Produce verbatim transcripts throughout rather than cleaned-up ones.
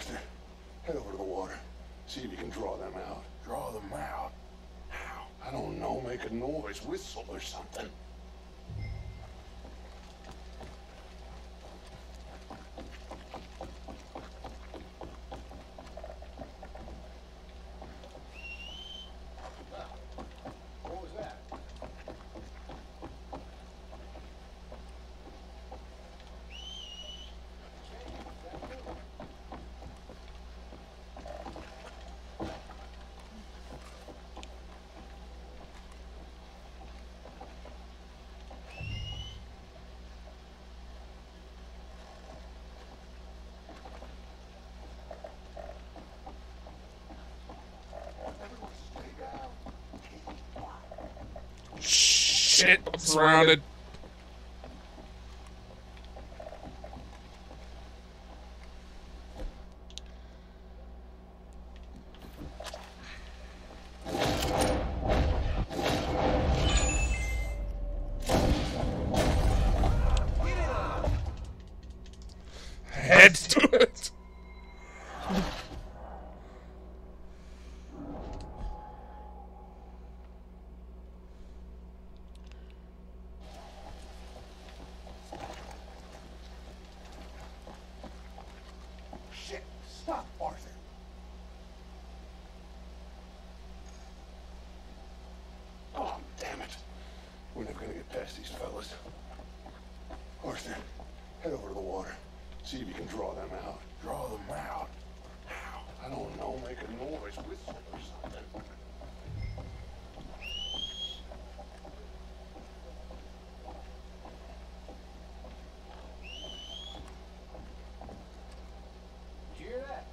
Arthur, head over to the water. See if you can draw them out. Draw them out? How? I don't know. Make a noise. Whistle or something. What was that? Shit, I'm surrounded. Heads to it. Shit, stop, Arthur. Oh, damn it. We're never gonna get past these fellas. Arthur, head over to the water. See if you can draw them out. Draw them out? How? I don't know. Make a noise. Whistle or something. Did you hear that?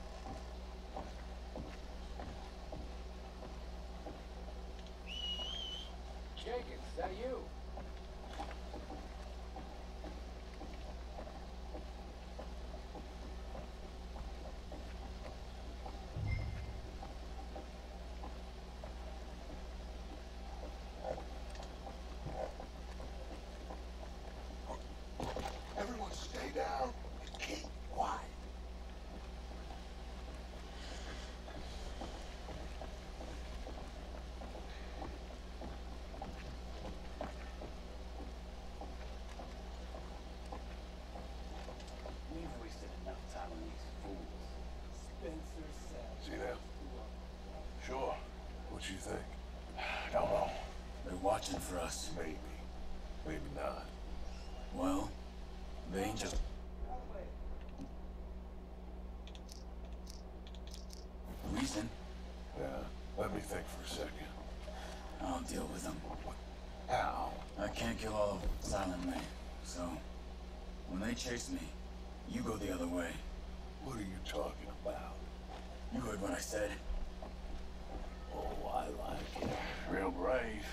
Jenkins, is that you? Everyone stay down and keep quiet. We've wasted enough time on these fools. Spencer said. See that? Sure. What you think? Don't know. They're watching for us. Maybe. Maybe not. Well, they ain't just... Reason? Yeah. Let me think for a second. I'll deal with them. How? I can't kill all of them silently, so... When they chase me, you go the other way. What are you talking about? You heard what I said. Oh, I like it. Real brave.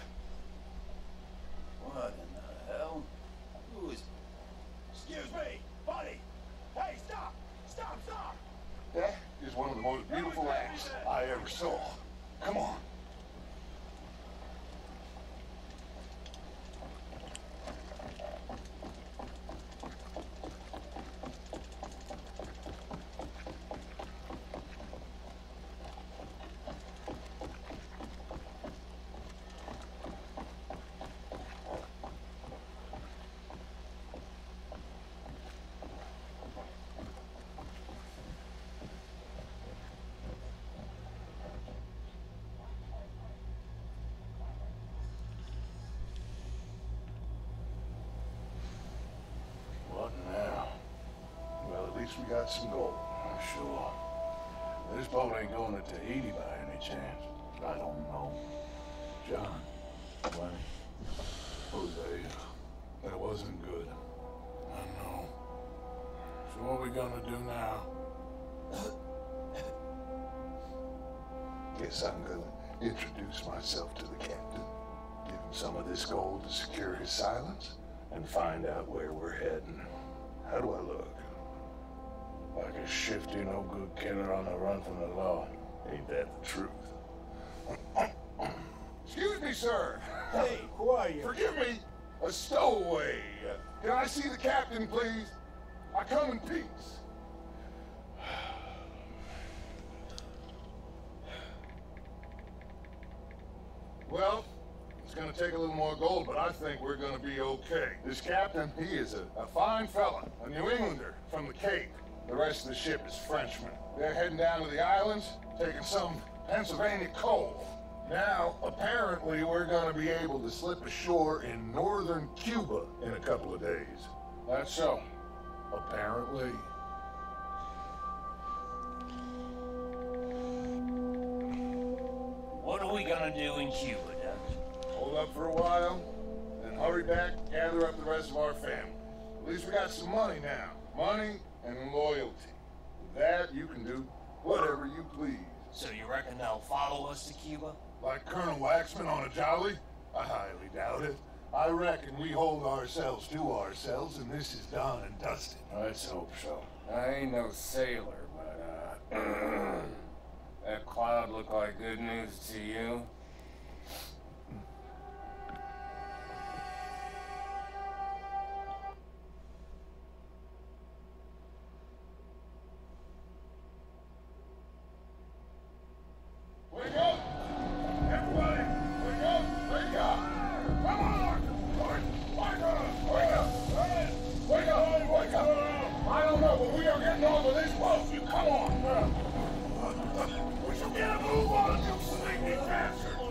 What in the hell? Who is... Excuse me, buddy. Hey, stop! Stop, stop! That is one of the most beautiful acts I ever saw. Come on. What now? Well, at least we got some gold, I'm sure. This boat ain't going to Tahiti by any chance. I don't know. John. What? Jose. That wasn't good. I know. So what are we gonna do now? Guess I'm gonna introduce myself to the captain. Give him some of this gold to secure his silence and find out where we're heading. How do I look? Like a shifty, no-good killer on the run from the law. Ain't that the truth? Excuse me, sir. Hey, who are you? Forgive me. A stowaway. Can I see the captain, please? I come in peace. to take a little more gold, but I think we're going to be okay. This captain, he is a, a fine fella, a New Englander from the Cape. The rest of the ship is Frenchmen. They're heading down to the islands, taking some Pennsylvania coal. Now, apparently, we're going to be able to slip ashore in northern Cuba in a couple of days. That's so. Apparently. What are we gonna do in Cuba, Dutch? Hold up for a while, then hurry back, gather up the rest of our family. At least we got some money now. Money and loyalty. With that, you can do whatever you please. So you reckon they'll follow us to Cuba? Like Colonel Waxman on a jolly? I highly doubt it. I reckon we hold ourselves to ourselves, and this is done and dusted. Let's hope so. I ain't no sailor, but, uh... that cloud look like good news to you? Wake up! Everybody! Wake up! Wake up! Come on! Wake up! Wake up! Wake up! Wake up! I don't know, but we are getting off of this boat. Come on! We should get a move on, you sleepy bastard!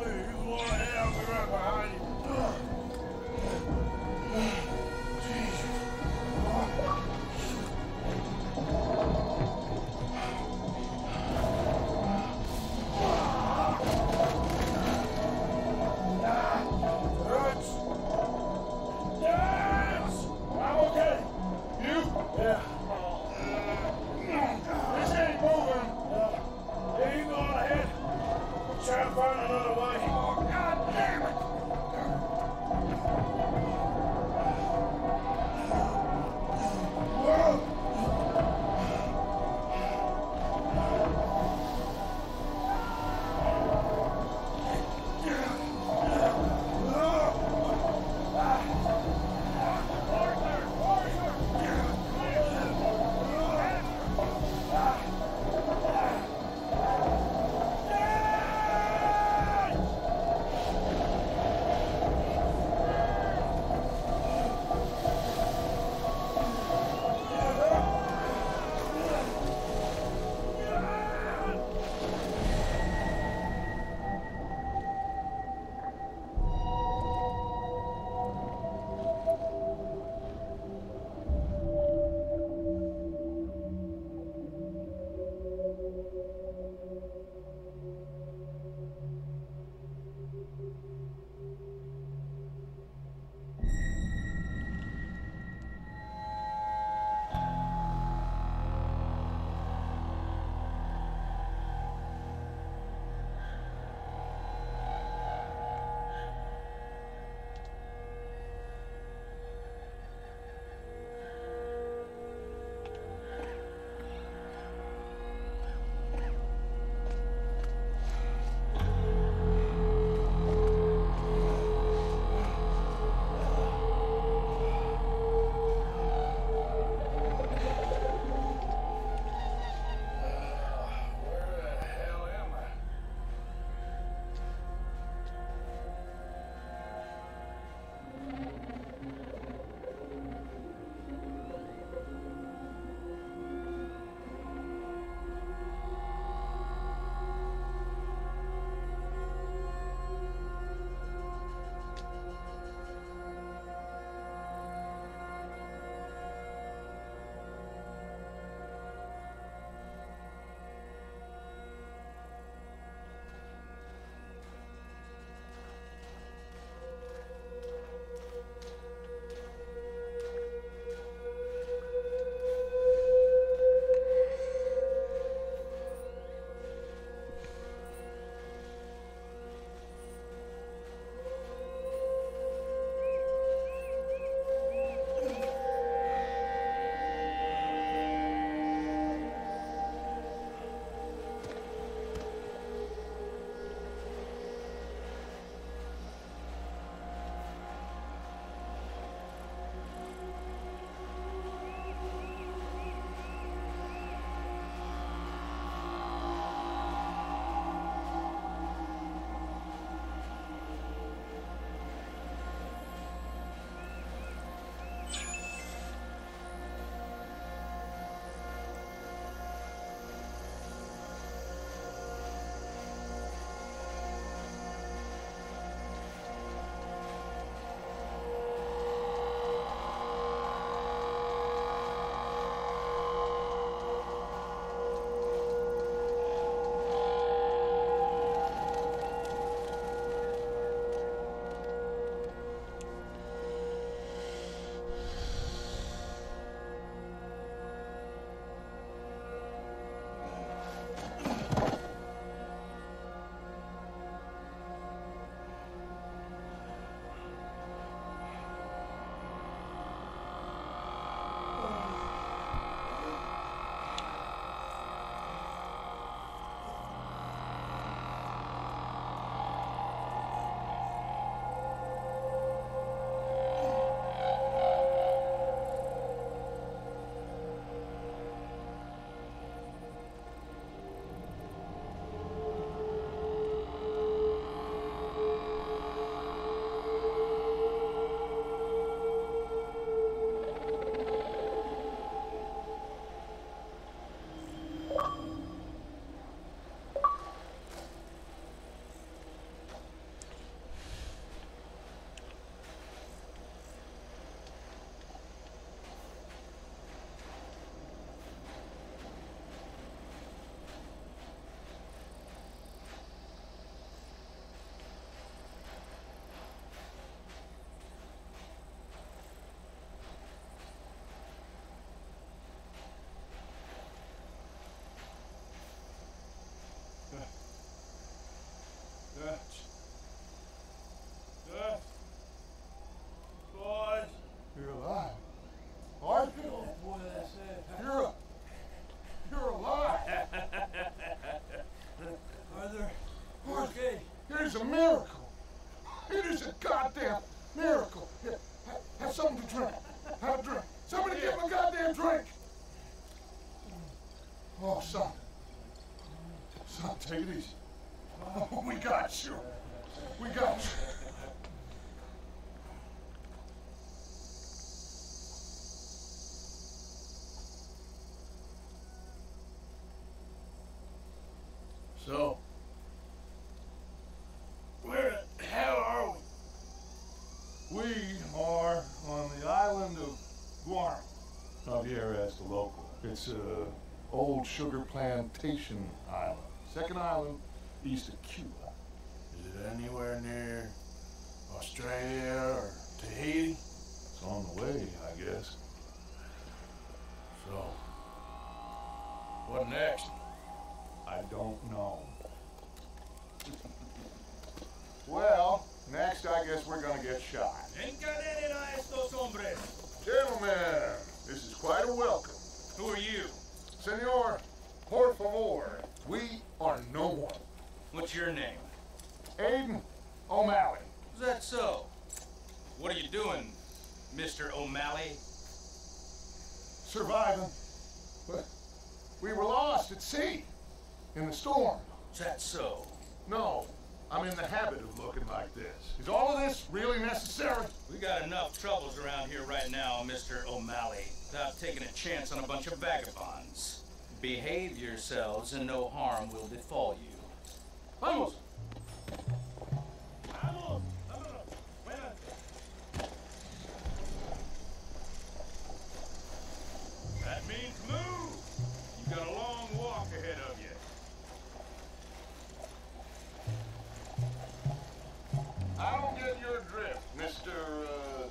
miracle. It is a goddamn miracle. Here, have, have something to drink. Have a drink. Somebody give him a goddamn drink. Oh, son. Son, take it easy. Oh, we got you. We got you. So, where the hell are we? We are on the island of Guam. Javier asked the local. It's a old sugar plantation island. Second island east of Cuba. Is it anywhere near Australia or Tahiti? It's on the way, I guess. So, what next? I don't know. Well, next I guess we're gonna get shot. Encadenen a estos hombres. Gentlemen, this is quite a welcome. Who are you? Senor, por favor, we are no one. What's your name? Aiden O'Malley. Is that so? What are you doing, Mister O'Malley? Surviving. But we were lost at sea. In the storm. Is that so? No, I'm in the habit of looking like this. Is all of this really necessary? We got enough troubles around here right now, Mister O'Malley, without taking a chance on a bunch of vagabonds. Behave yourselves and no harm will befall you. Vamos! Vamos! Vámonos! That means move! You've got a long walk ahead of you. I don't get your drift, Mister Uh...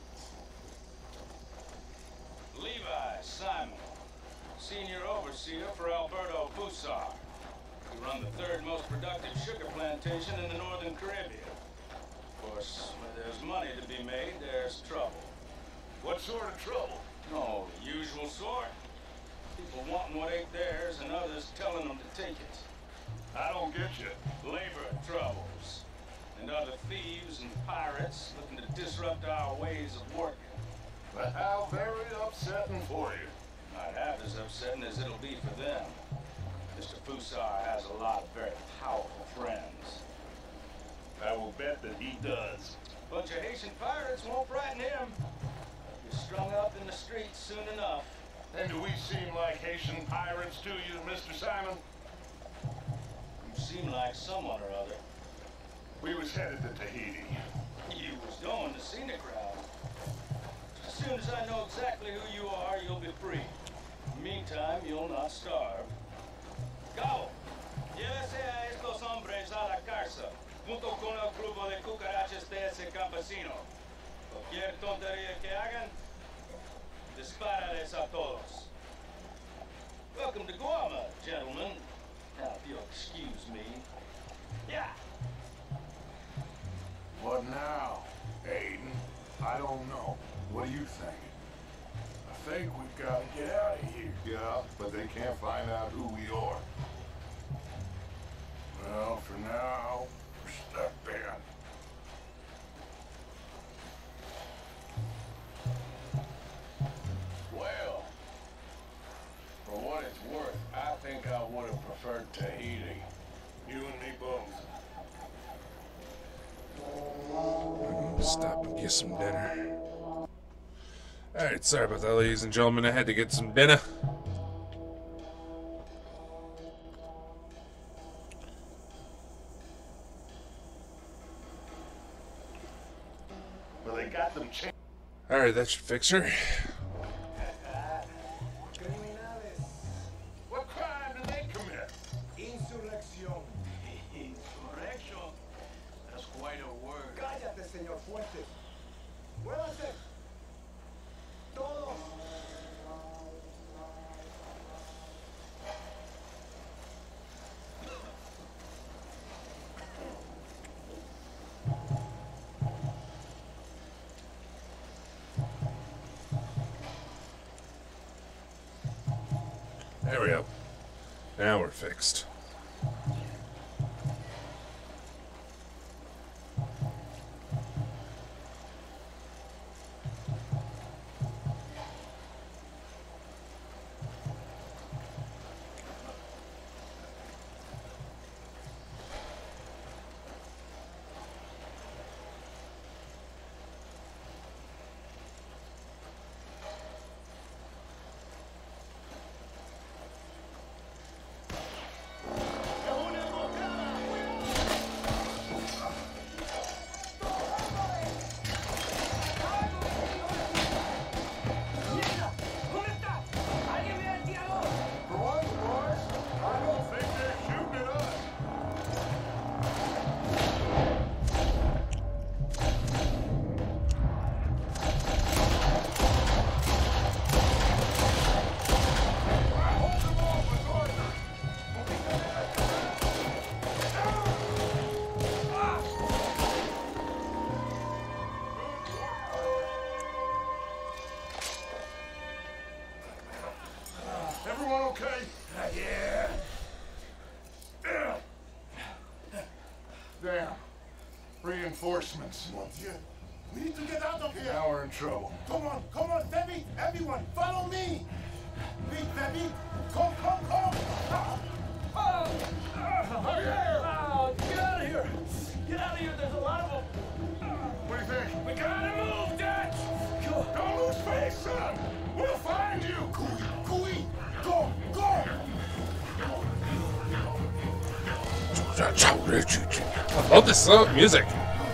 Levi Simon, Senior Overseer for Alberto Fusar. We run the third most productive sugar plantation in the Northern Caribbean. Of course, where there's money to be made, there's trouble. What sort of trouble? No, the usual sort. People wanting what ain't theirs and others telling them to take it. I don't get you. Labor troubles. And other thieves and pirates looking to disrupt our ways of working. But how very upsetting for you. Not half as upsetting as it'll be for them. Mister Fusar has a lot of very powerful friends. I will bet that he does. Bunch of Haitian pirates won't frighten him. You're strung up in the streets soon enough. And do we seem like Haitian pirates to you, Mister Simon? You seem like someone or other. We was headed to Tahiti. You was going to see the crowd. As soon as I know exactly who you are, you'll be free. Meantime, you'll not starve. Cabo, llévese a estos hombres a la cárcel, junto con el grupo de cucarachas de ese campesino. Cualquier tontería que hagan, dispárales a todos. Welcome to Guam, gentlemen. Now, if you'll excuse me. Yeah. What now, Aiden? I don't know. What do you think? I think we've got to get out of here. Yeah, but they can't find out who we are. Well, for now, we're stuck there. Well, for what it's worth, I think I would have preferred Tahiti. You and me both. I'm gonna stop and get some dinner. Alright, sorry about that, ladies and gentlemen. I had to get some dinner. Well, they got them changed. Alright, that should fix her. What crime did they commit? Insurrección. Insurrection? That's quite a word. Cállate, señor Fuentes. Muévase. Todos. There we go. Now we're fixed. reinforcements. Mon Dieu. We need to get out of here. Now we're in trouble. Come on, come on, Febby. Everyone, follow me. Big Febby. Come, come, come. Ah. Oh, oh, get out of here! Get out of here! There's a lot of them. What do you think? We gotta move, Dutch. Don't lose face, son! We'll find you! Cooey, cooey. Go, go. I love this song music.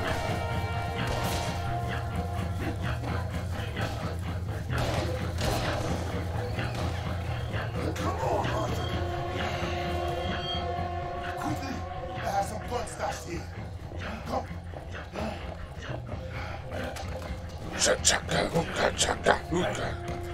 Come on, Arthur. Quickly. I have some gun stashed here. Come. Chaka, hookah, chaka, hookah.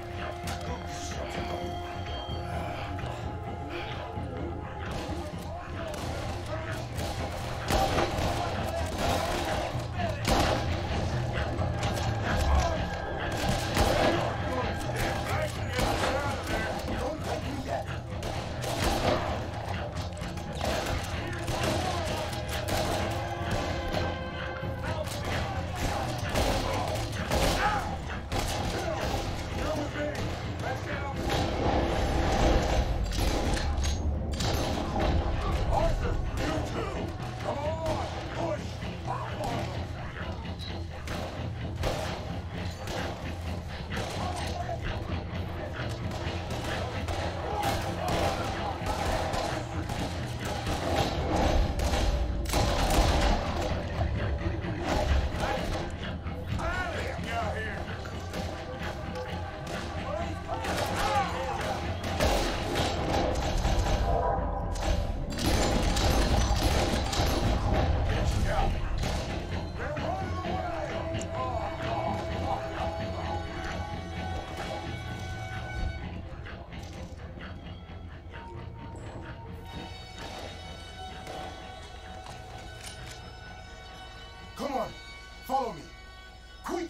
Come on. Follow me. Quick.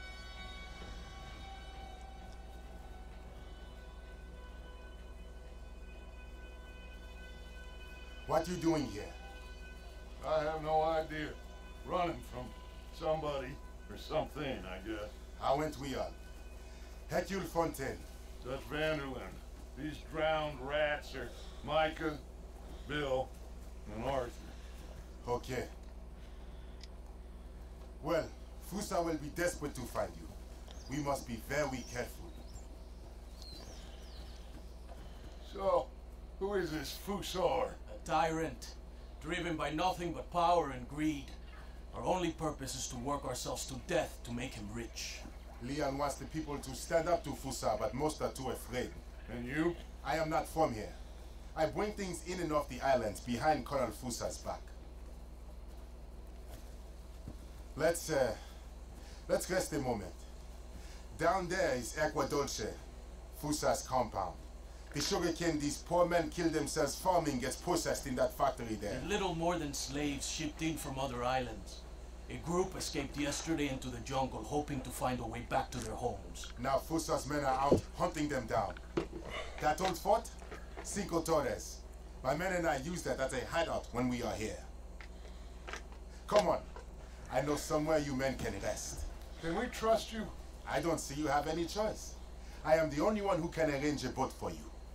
What you doing here? I have no idea. Running from somebody or something, I guess. How went we on? Hercule Fontaine. Dutch Vanderlyn. These drowned rats are Micah, Bill, and Arthur. Okay. Well, Fusa will be desperate to find you. We must be very careful. So, who is this Fusar? A tyrant, driven by nothing but power and greed. Our only purpose is to work ourselves to death to make him rich. Leon wants the people to stand up to Fusa, but most are too afraid. And you? I am not from here. I bring things in and off the islands behind Colonel Fusa's back. Let's, uh, let's rest a moment. Down there is Agua Dulce, Fusa's compound. The sugarcane these poor men kill themselves farming gets processed in that factory there. They're little more than slaves shipped in from other islands. A group escaped yesterday into the jungle, hoping to find a way back to their homes. Now Fusa's men are out hunting them down. That old fort? Cinco Torres. My men and I use that as a hideout when we are here. Come on. I know somewhere you men can rest. Can we trust you? I don't see you have any choice. I am the only one who can arrange a boat for you.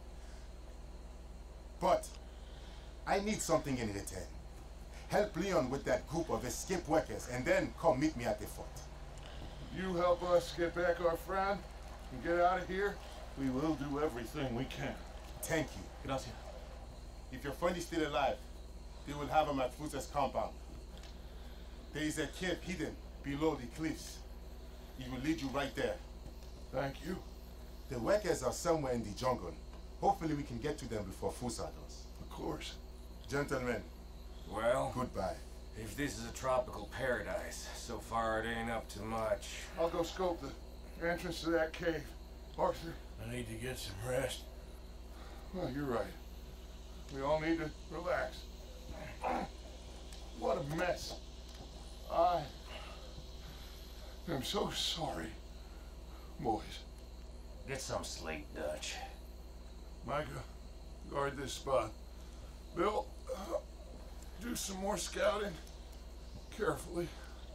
But I need something in return. Help Leon with that group of escaped workers and then come meet me at the fort. You help us get back our friend and get out of here, we will do everything we can. Thank you. Gracias. If your friend is still alive, they will have him at Fusa's compound. There is a cave hidden below the cliffs. It will lead you right there. Thank you. The workers are somewhere in the jungle. Hopefully we can get to them before Fusa does. Of course. Gentlemen, Well, goodbye. if this is a tropical paradise, so far it ain't up to much. I'll go scope the entrance to that cave. Arthur. I need to get some rest. Well, you're right. We all need to relax. What a mess. I am so sorry, boys. Get some sleep, Dutch. Micah, guard this spot. Bill, uh, do some more scouting. Carefully.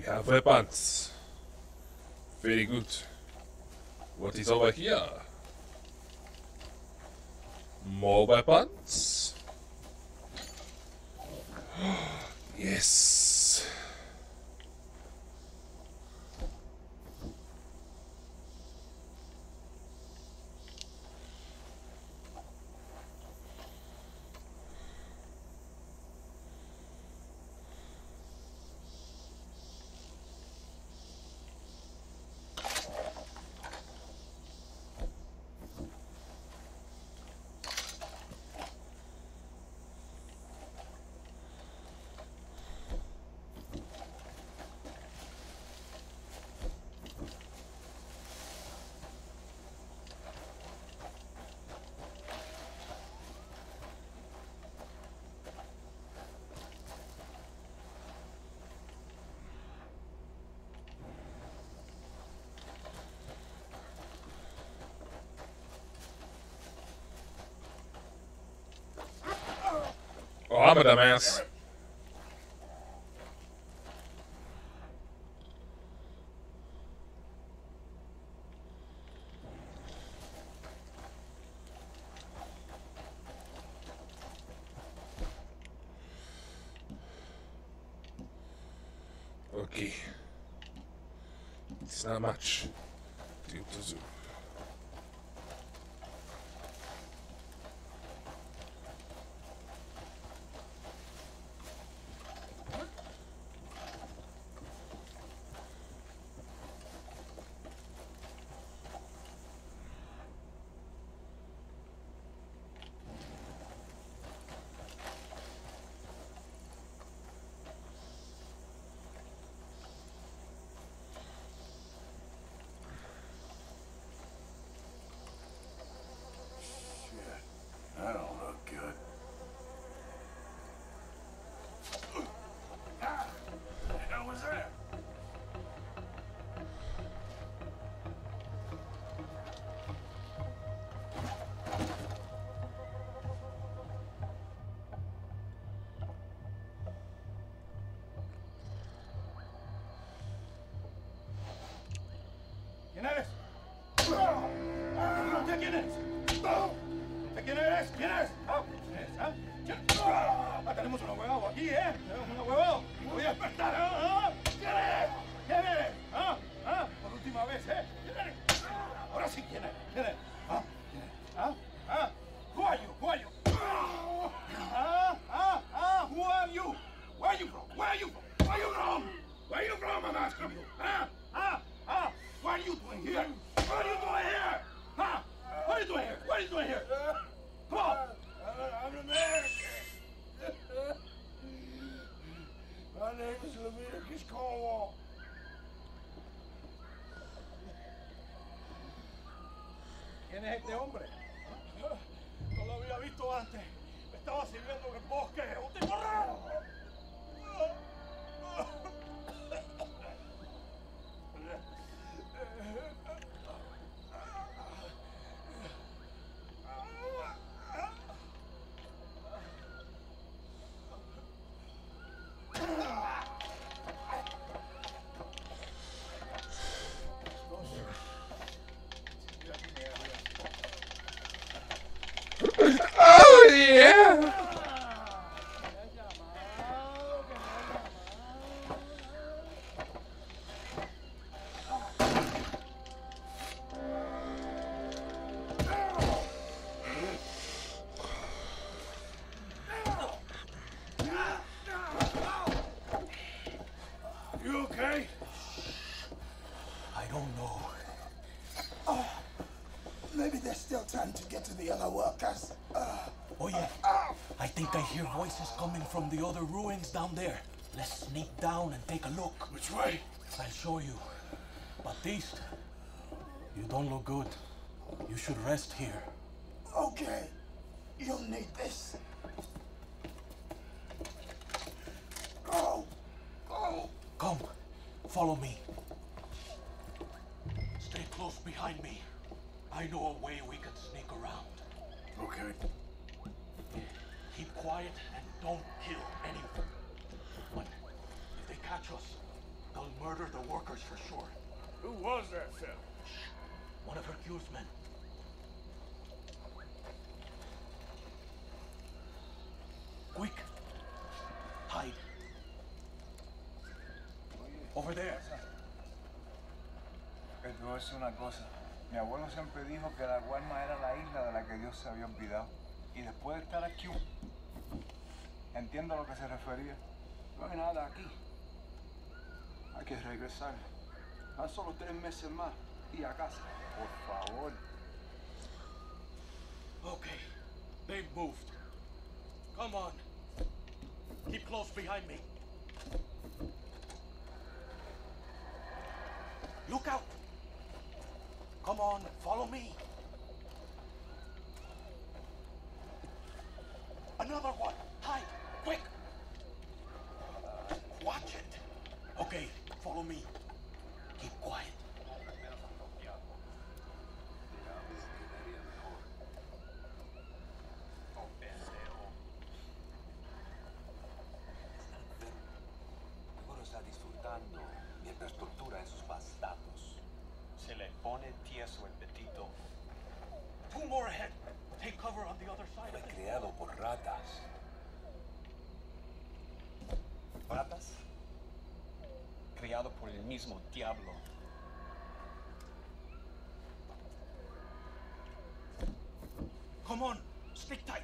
have weapons. Very good. What is over here? More weapons? Yes. Oh, I'm a dumbass. Okay. It's not much. Do to do. That don't look good. Ah, what the hell was that? ¿Quién eres? ¿Quién eres? ¿Quién eres? ¿Quién eres? ¿Ah? ¿Quién eres? ¿Ah? ¿Quién? Ah, tenemos un huevado aquí, ¿eh? Tenemos un huevado. Voy a despertar, ¿ah? ¿Quién eres? ¿Quién eres? ¿Ah? ¿Ah? Por última vez, ¿eh? ¿Quién eres? Ahora sí, ¿quién eres? ¿Quién eres? ¿Ah? ¿Quién eres? ¿Ah? ¿Ah? Who are you? Who are you? ¿Ah? ¿Ah? ¿Ah? Who are you? Where are you from? Where are you from? Where are you from? Where are you from, I'm asking you? ¿Ah? ¿Ah? ¿Ah? What are you doing here? What are you doing here? Huh? What are you doing here? What are you doing here? Come on! I'm an American. My name is Leviticus Cornwall. ¿Quién es este hombre? No lo había visto antes. Me estaba sirviendo en el bosque. ¡Un tipo raro! Oh yeah! You okay? I don't know. Oh, maybe there's still time to get to the other workers. Uh, Oh yeah, I think I hear voices coming from the other ruins down there. Let's sneak down and take a look. Which way? I'll show you. Baptiste, you don't look good. You should rest here. okay, you'll need this. Go, go. Come, follow me. Stay close behind me. I know a way we can sneak around. Okay. Keep quiet and don't kill anyone. But if they catch us, They'll murder the workers for sure. Who was that fella? One of Hercule's men. Quick. Hide. Over there. Te voy a decir una cosa. Mi abuelo siempre dijo que la Guarma era la isla de la que Dios se había olvidado. Y después de estar aquí, entiendo a lo que se refería. No hay nada aquí. Hay que regresar. Tan solo tres meses más y a casa. Por favor. Okay. They've moved. Come on. Keep close behind me. Look out! Come on, follow me. Another one. Hide, quick. Watch it. Okay, follow me. Keep quiet. Seguro está disfrutando mientras tortura a esos bastardos. Se le pone tieso el petito. Two more ahead. Take cover on the other side. Fue creado por ratas. ¿Ratas? Criado por el mismo diablo. Come on, stick tight.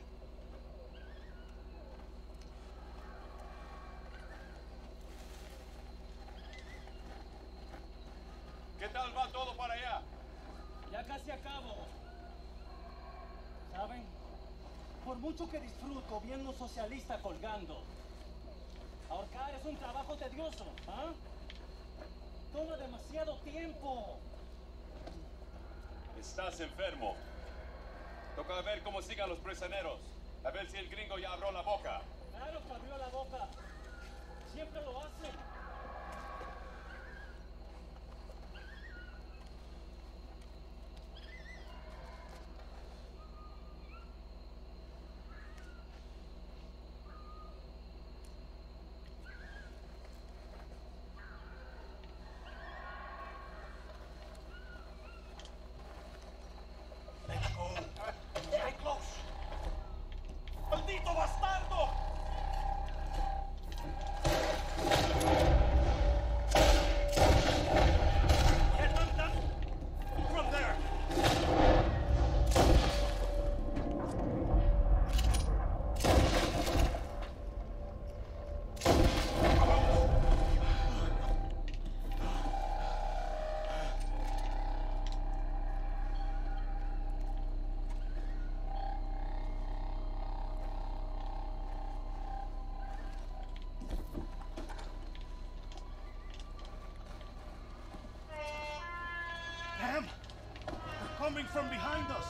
¿Qué tal va todo para allá? Ya casi acabo. ¿Saben? Por mucho que disfruto viendo un socialista colgando, ahorcar es un trabajo tedioso, ¿ah? Toma demasiado tiempo. Estás enfermo. Toca ver cómo sigan los prisioneros. A ver si el gringo ya abrió la boca. Claro que abrió la boca. Siempre lo hace. Damn! They're coming from behind us!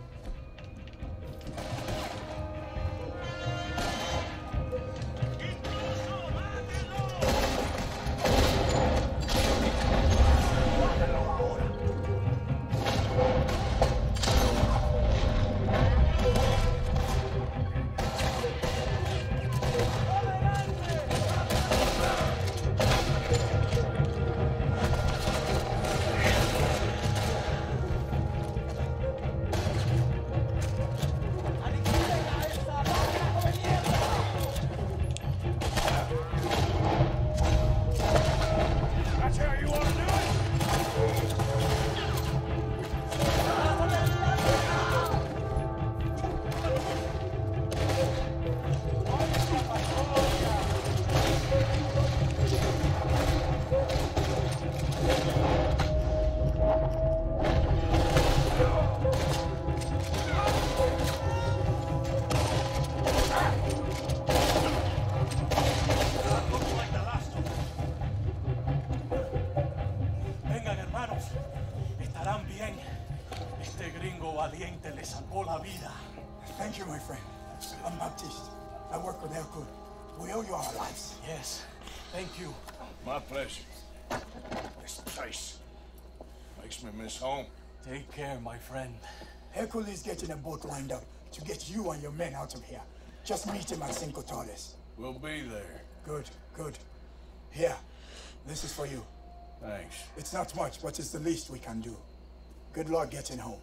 Thank you, my friend. I'm Baptiste. I work with Hercule. We owe you our lives. Yes, thank you. My pleasure. This place makes me miss home. Take care, my friend. Hercule is getting a boat lined up to get you and your men out of here. Just meet him at Cinco Torres. We'll be there. Good, good. Here, This is for you. Thanks. It's not much, but it's the least we can do. Good luck getting home.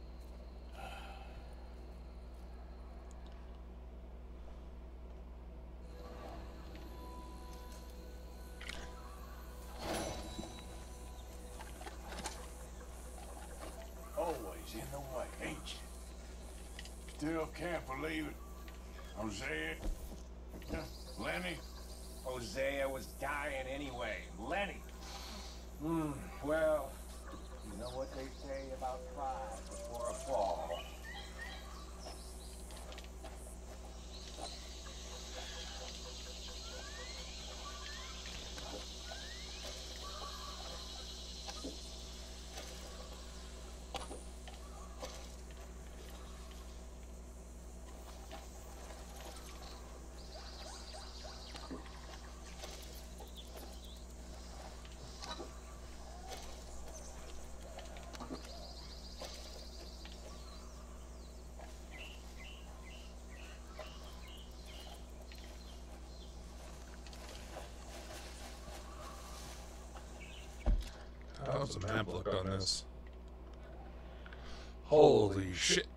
Always in the way, ain't you? Still can't believe it. Hosea? Huh? Lenny? Hosea was dying anyway. Lenny. Hmm, well, you know what they say about pride before a fall. How's the map look on this? Holy shit.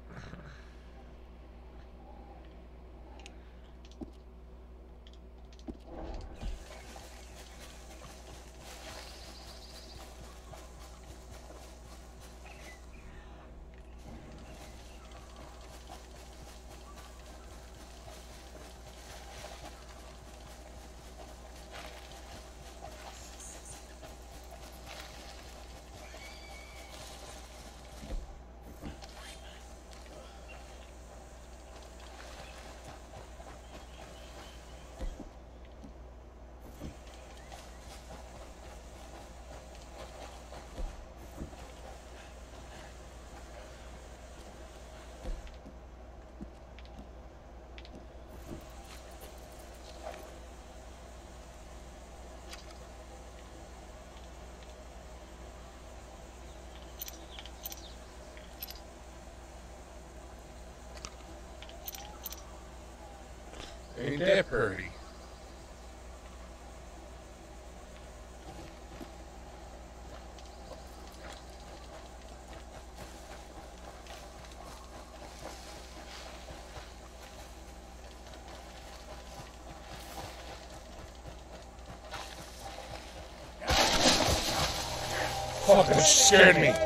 Ain't that pretty? Fuck, that scared me.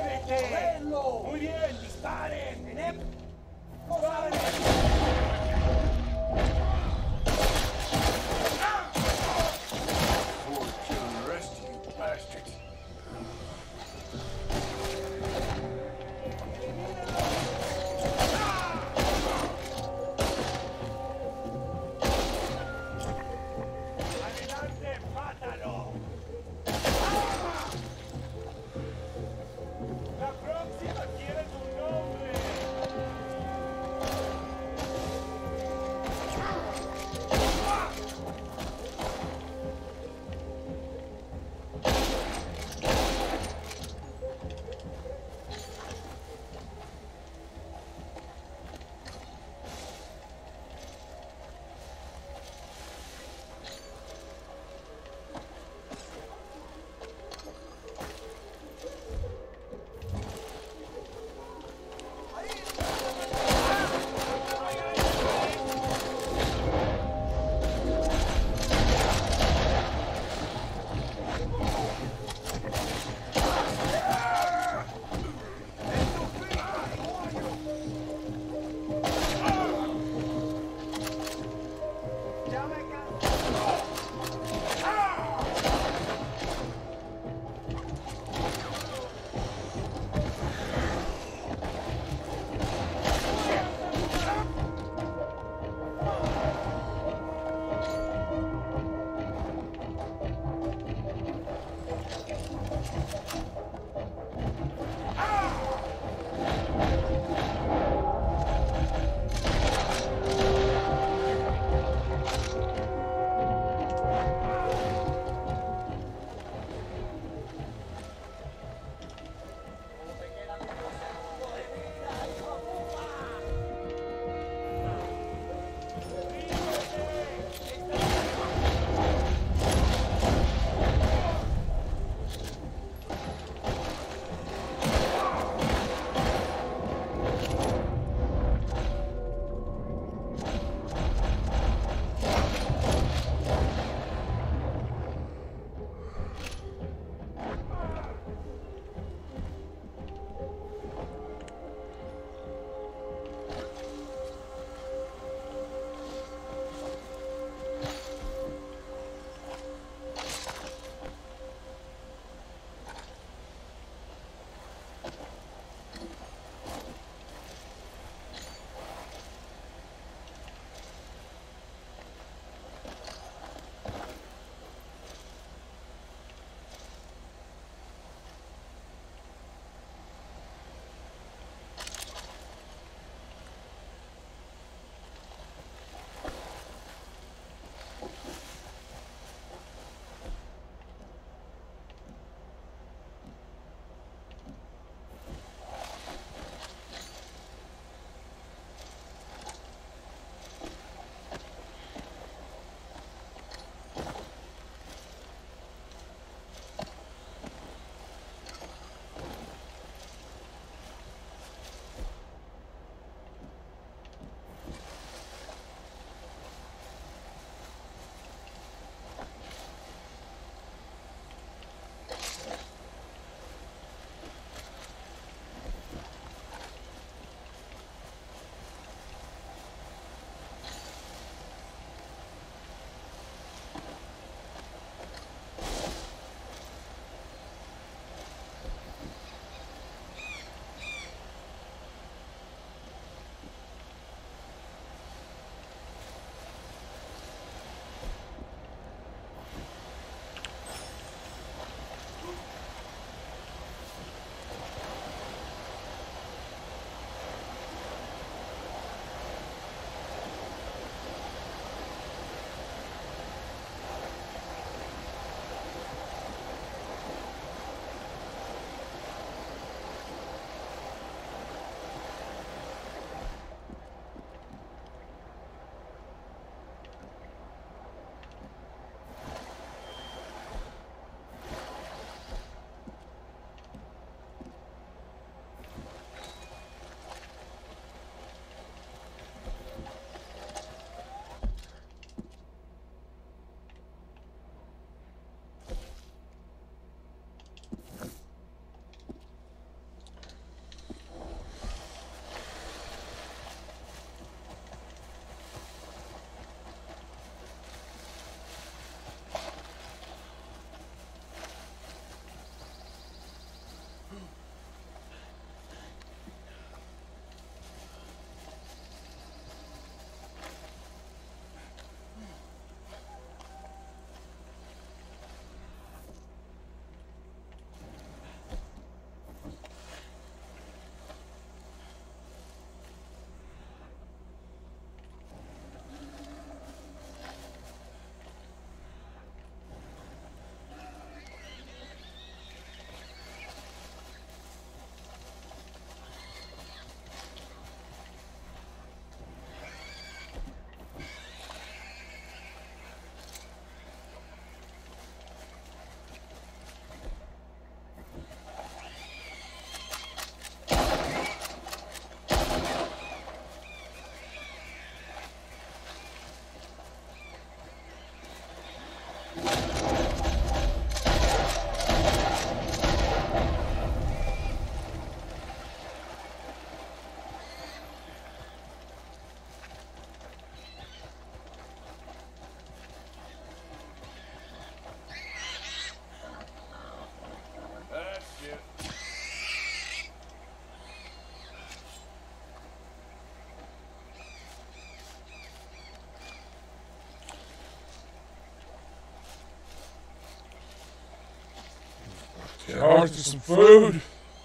Get Arthur some food.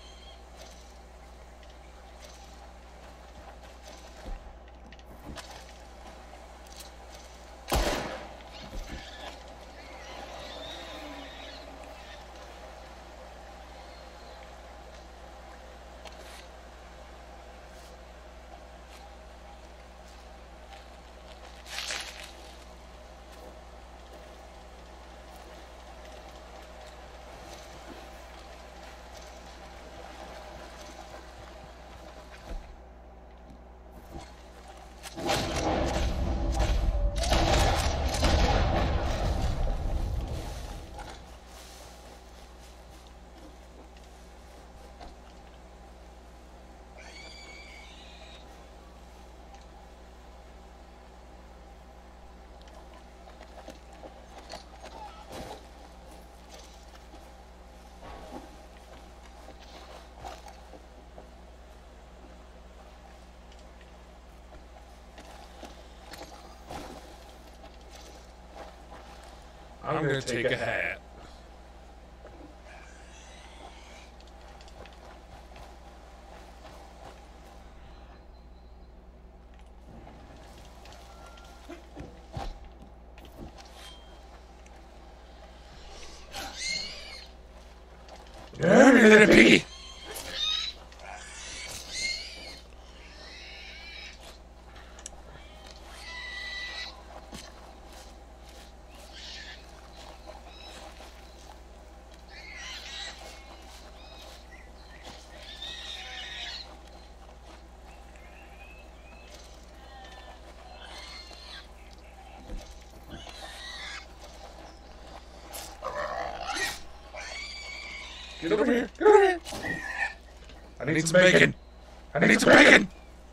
I'm gonna take a hat. Damn, you little piggy! Get over here! Get over here! I need some bacon! I need some bacon!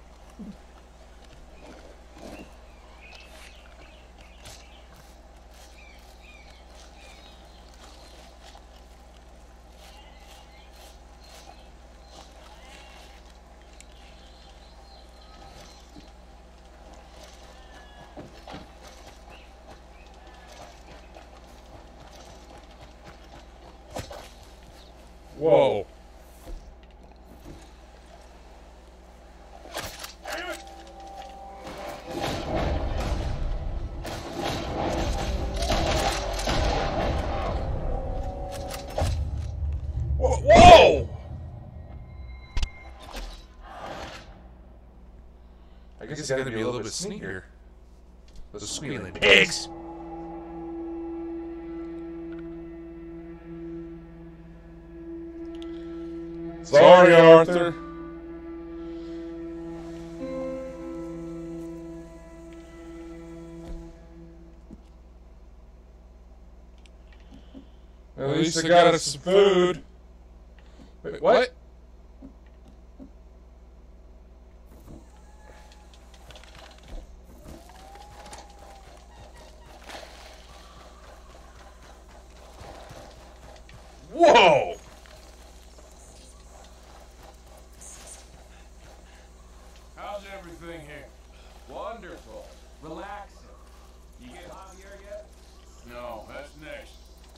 Whoa. Whoa! I guess it's gotta be a little bit sneakier. Those squealing pigs! Sorry, Arthur. At least I got us some food. Wait, what? Whoa! How's everything here? Wonderful. Relaxing. You get Javier yet? No, that's next.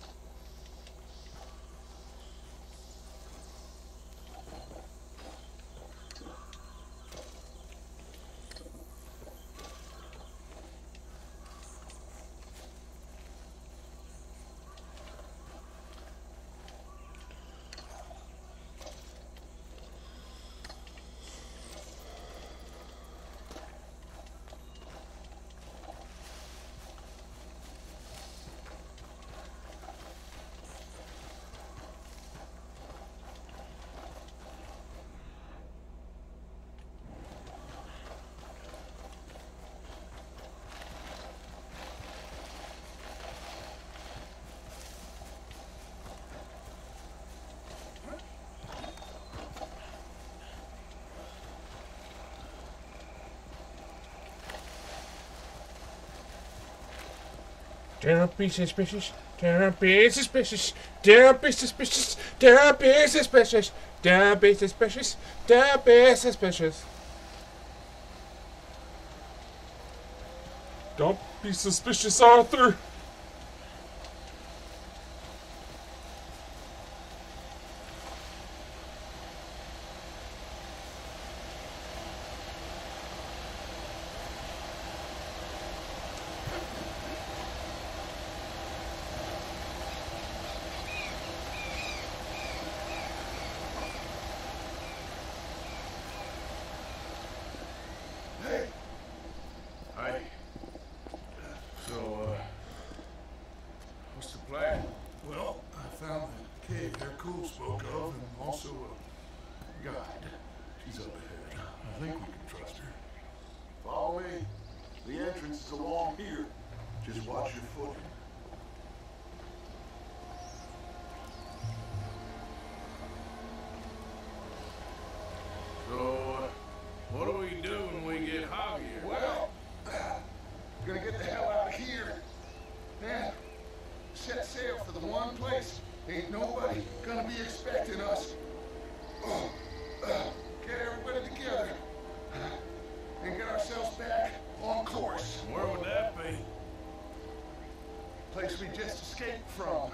Don't be suspicious. Don't be suspicious. Don't be suspicious. Don't be suspicious. Don't be suspicious. Don't be suspicious. Don't be suspicious, Arthur. think we can trust her. Follow me. The entrance is along here. Just watch your footing. So, what do we do when we get hot here? Well, gonna get the hell out of here. Then, set sail for the one place ain't nobody gonna be expecting us. Oh, uh, get everybody together and get ourselves back on course. Where would that be? Place we just escaped from.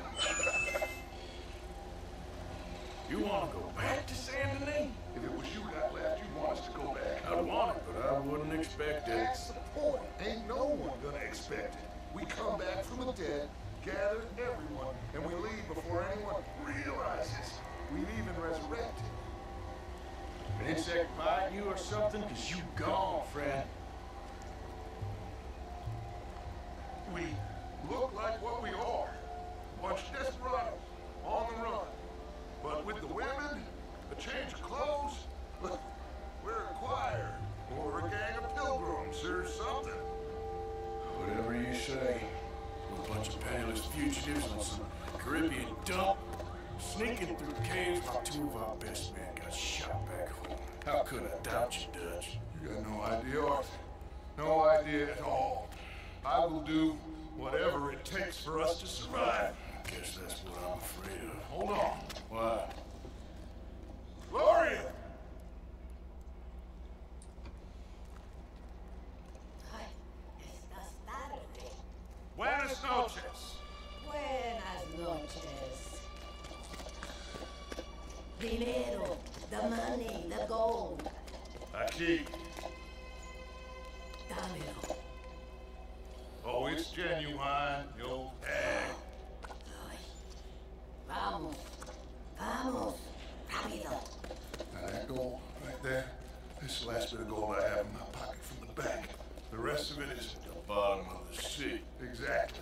You want to go back to Saint Denis? If it was you that left, you'd want us to go back. I'd want it, but I wouldn't expect it. That's the point. Ain't no one gonna expect it. We come back from the dead, gather everyone, and we leave before anyone realizes we've even resurrected. An insect bite you or something? Cause you gone, friend. We look like what we are. A bunch of desperados on the run. But with the women, a change of clothes, we're a choir or a gang of pilgrims or something. Whatever you say. A bunch of penniless fugitives on some Caribbean dump, sneaking through caves while two of our best men got shot back home. How could I doubt you, Dutch? You got no idea, Arthur. No idea at all. I will do whatever it takes for us to survive. I guess that's what I'm afraid of. Hold on. What? Gloria! Buenas noches. Buenas noches. Dinero, the money, the gold. Aquí. Dámelo. Oh, it's genuine. You'll hang. Vamos. Vamos. Rápido. Now that gold right there, this is the last bit of gold I have in my pocket from the back. The rest of it is at the bottom of the sea. Exactly.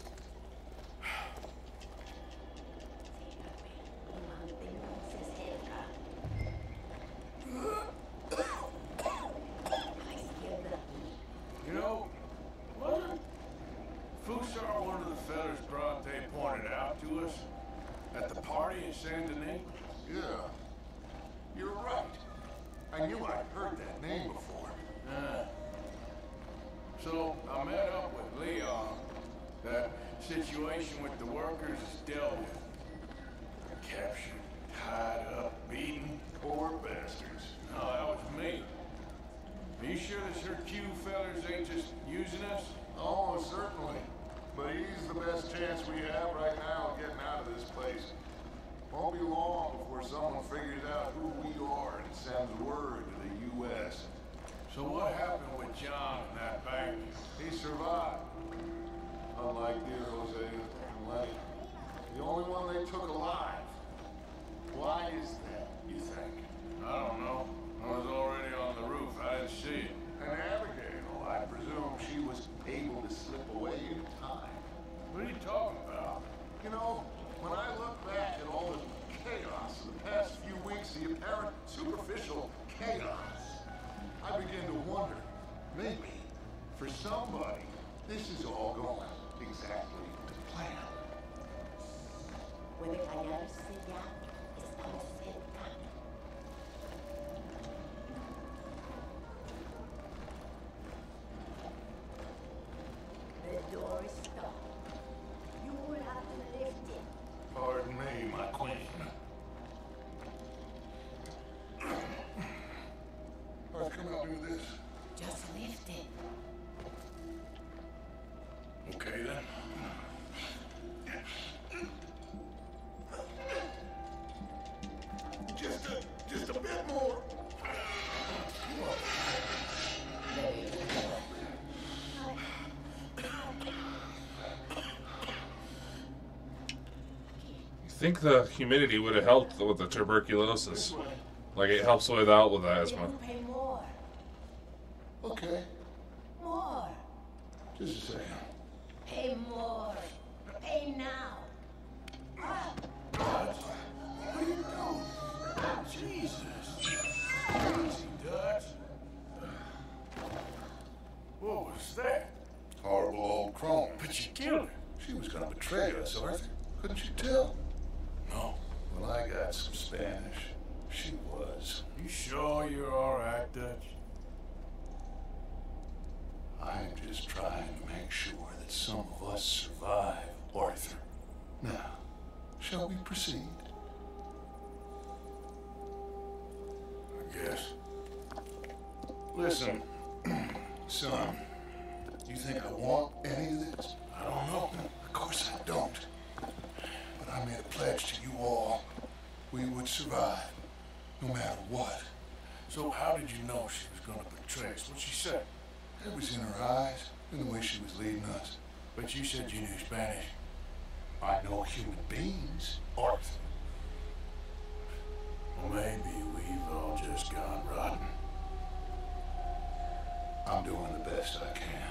You know, wasn't Fusar one of the fellas Bronte pointed out to us at the party in Saint Denis? Yeah. You're right. I knew I'd heard that name before. Uh, so I met up with Leon. That situation with the workers is dealt with. Captured, tied up, beaten. Poor bastards. No, that was me. Are you sure this here Q fellers ain't just using us? Oh, certainly. But he's the best chance we have right now of getting out of this place. Won't be long before someone figures out who we are and sends word to the U S So what happened with John and that bank? He survived. Unlike dear Jose and Lenny. The only one they took alive. Why is that, you think? I don't know. I was already on the roof. I didn't see it. And Abigail, I presume she was able to slip away in time. What are you talking about? You know, when I look back at all the chaos of the past few weeks, the apparent superficial chaos, I begin to wonder, maybe, for somebody, this is all going exactly to plan. Puede callarse ya, estamos cerca. The door is stuck. You will have to lift it. Pardon me, my queen. Let's come out and do this. Just lift it. Okay, then. Just a, just a bit more. You think the humidity would have helped with the tuberculosis? Like it helps with out with asthma. Pay more. Okay, More. just a second. Pay more. Pay now. Ah. What are you doing? Jesus. Easy, Dutch. betray us, Arthur. Couldn't you tell? No. Well, I got some Spanish. She was. You sure you're alright, Dutch? I'm just trying to make sure that some of us survive, Arthur. Now, shall we proceed? I guess. Listen, son, you think I want any of this? I don't know. Of course I don't. But I made a pledge to you all. We would survive, no matter what. So how did you know she was gonna betray us? What'd she say? It was in her eyes, in the way she was leading us. But you said you knew Spanish. I know human beings, Arthur. Well, maybe we've all just gone rotten. I'm doing the best I can.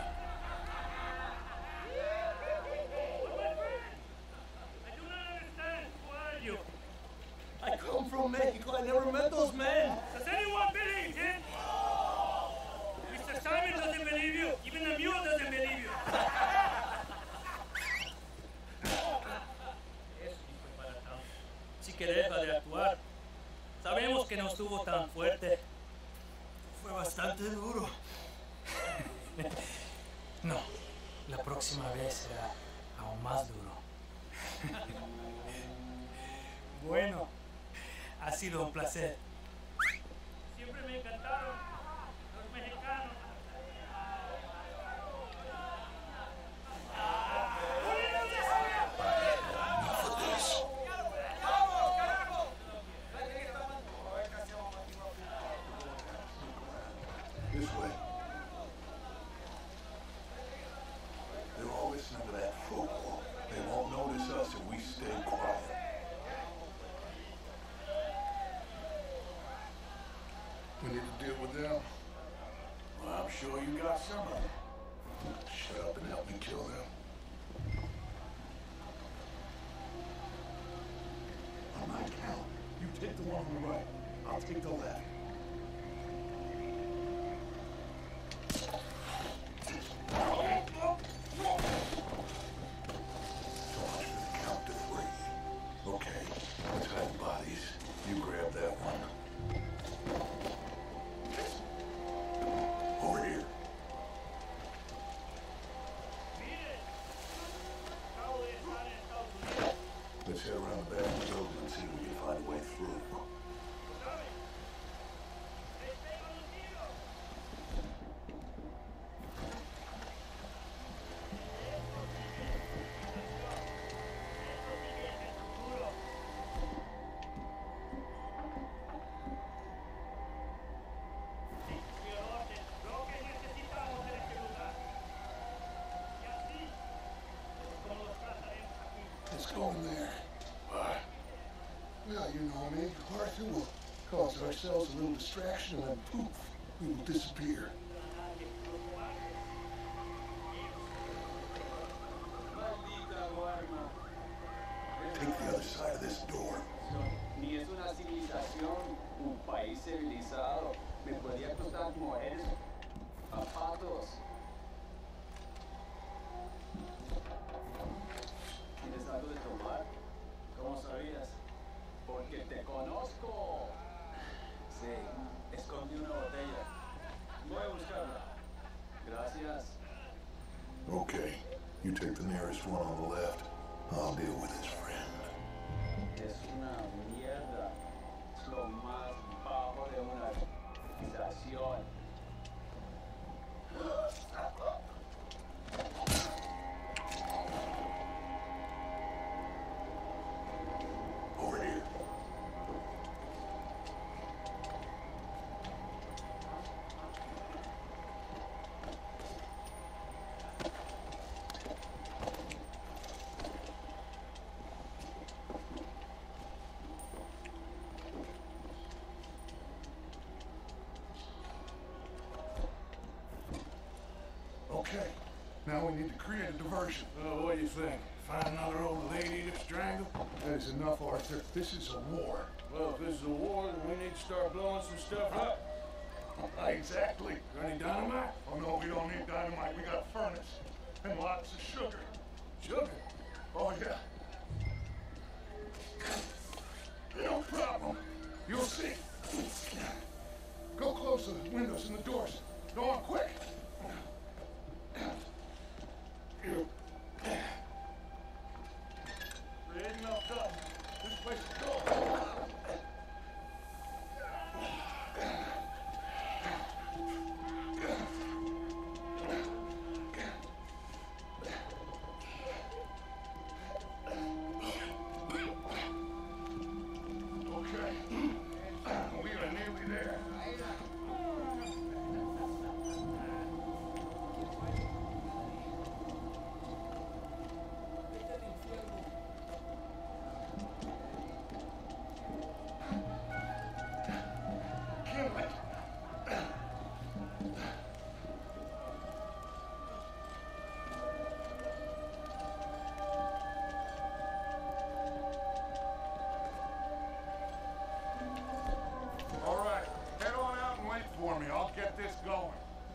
I do not understand. Who are you? I come from Mexico. I never met those men. Does anyone believe him? Mister Simon doesn't believe you. Even the mule doesn't believe you. Si querés, va de actuar. Sabemos que no estuvo tan fuerte. Fue bastante duro. No, la próxima vez será aún más duro. Bueno, ha sido un placer. Siempre me encantaron los mexicanos. This way. They're all listening to that folklore. They won't notice us if we stay quiet. We need to deal with them. Well, I'm sure you got some of them. Shut up and help me kill them. On my count, you take the one on the right. I'll take the left. Okay, let's hide bodies. You grab that one. Over here. Let's head around the back of the building and see if we can find a way through. Let's go in there. Why? Well, you know me. Arthur will cause ourselves a little distraction and then poof, we will disappear. Take the other side of this door. Ni es una civilización, un país civilizado. Me podría costar mujeres, zapatos. ¿Tienes algo de tomar? ¿Cómo sabías? Porque te conozco. Sí, escondí una botella. Voy a buscarla. Gracias. Okay, you take the nearest one on the left. I'll deal with his friend. Es una mierda. Es lo más bajo de una civilización. Over here. Okay, now we need to create a diversion. Well, what do you think? Find another old lady to strangle? That is enough, Arthur. This is a war. Well, if this is a war, then we need to start blowing some stuff up. Exactly. Got any dynamite? Oh no, we don't need dynamite. We got a furnace and lots of sugar. Sugar? Oh, yeah. No problem. You'll see. Go close the windows and the doors. Go on, quick. There ain't enough time. This place is gone. Okay. We are nearly there. All right, head on out and wait for me. I'll get this going.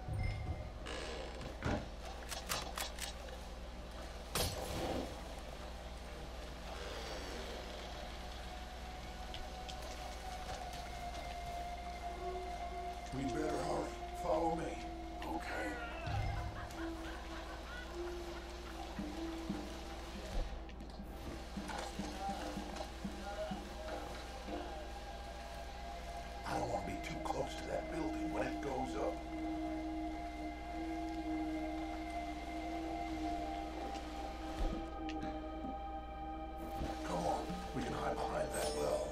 We better hurry. Follow me. Okay. I don't want to be too close to that building when it goes up. Come on, we can hide behind that well.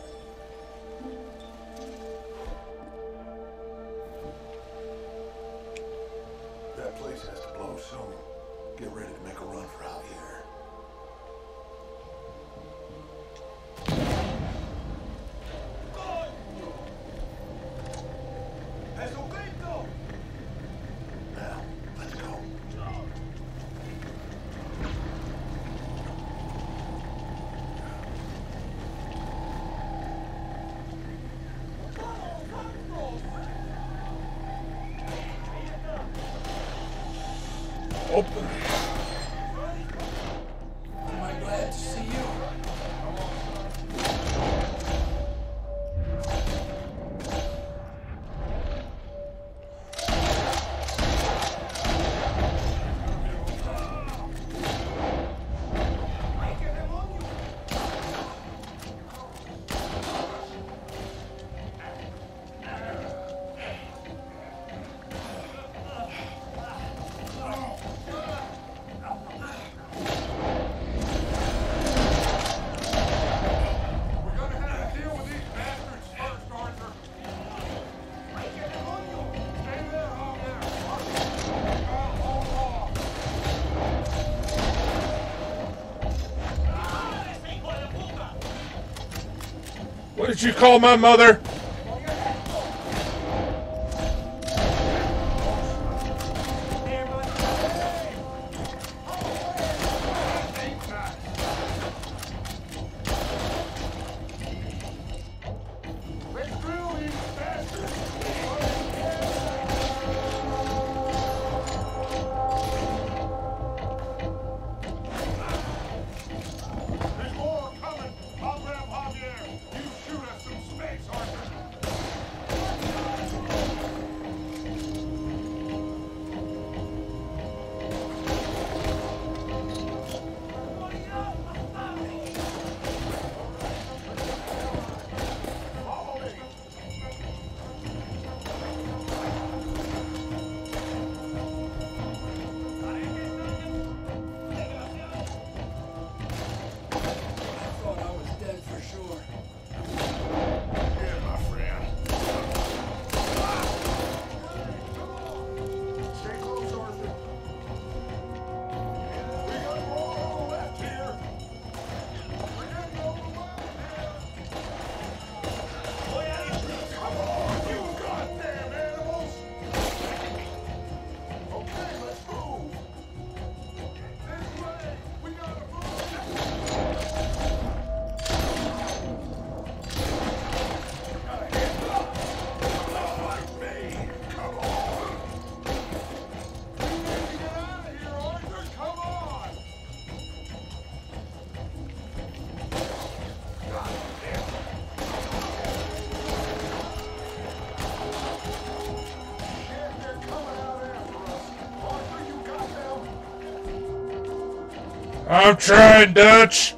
That place has to blow soon. Get ready to make a run for out here. Now, let's go. Open. Am I glad to see you? We're gonna have to deal with these bastards first, Arthur. Stay there, out there. I'll hold off. What did you call my mother? Let's drill these bastards. There's more coming. I'll grab Javier. You shoot us some space, Arthur. I'm trying, Dutch.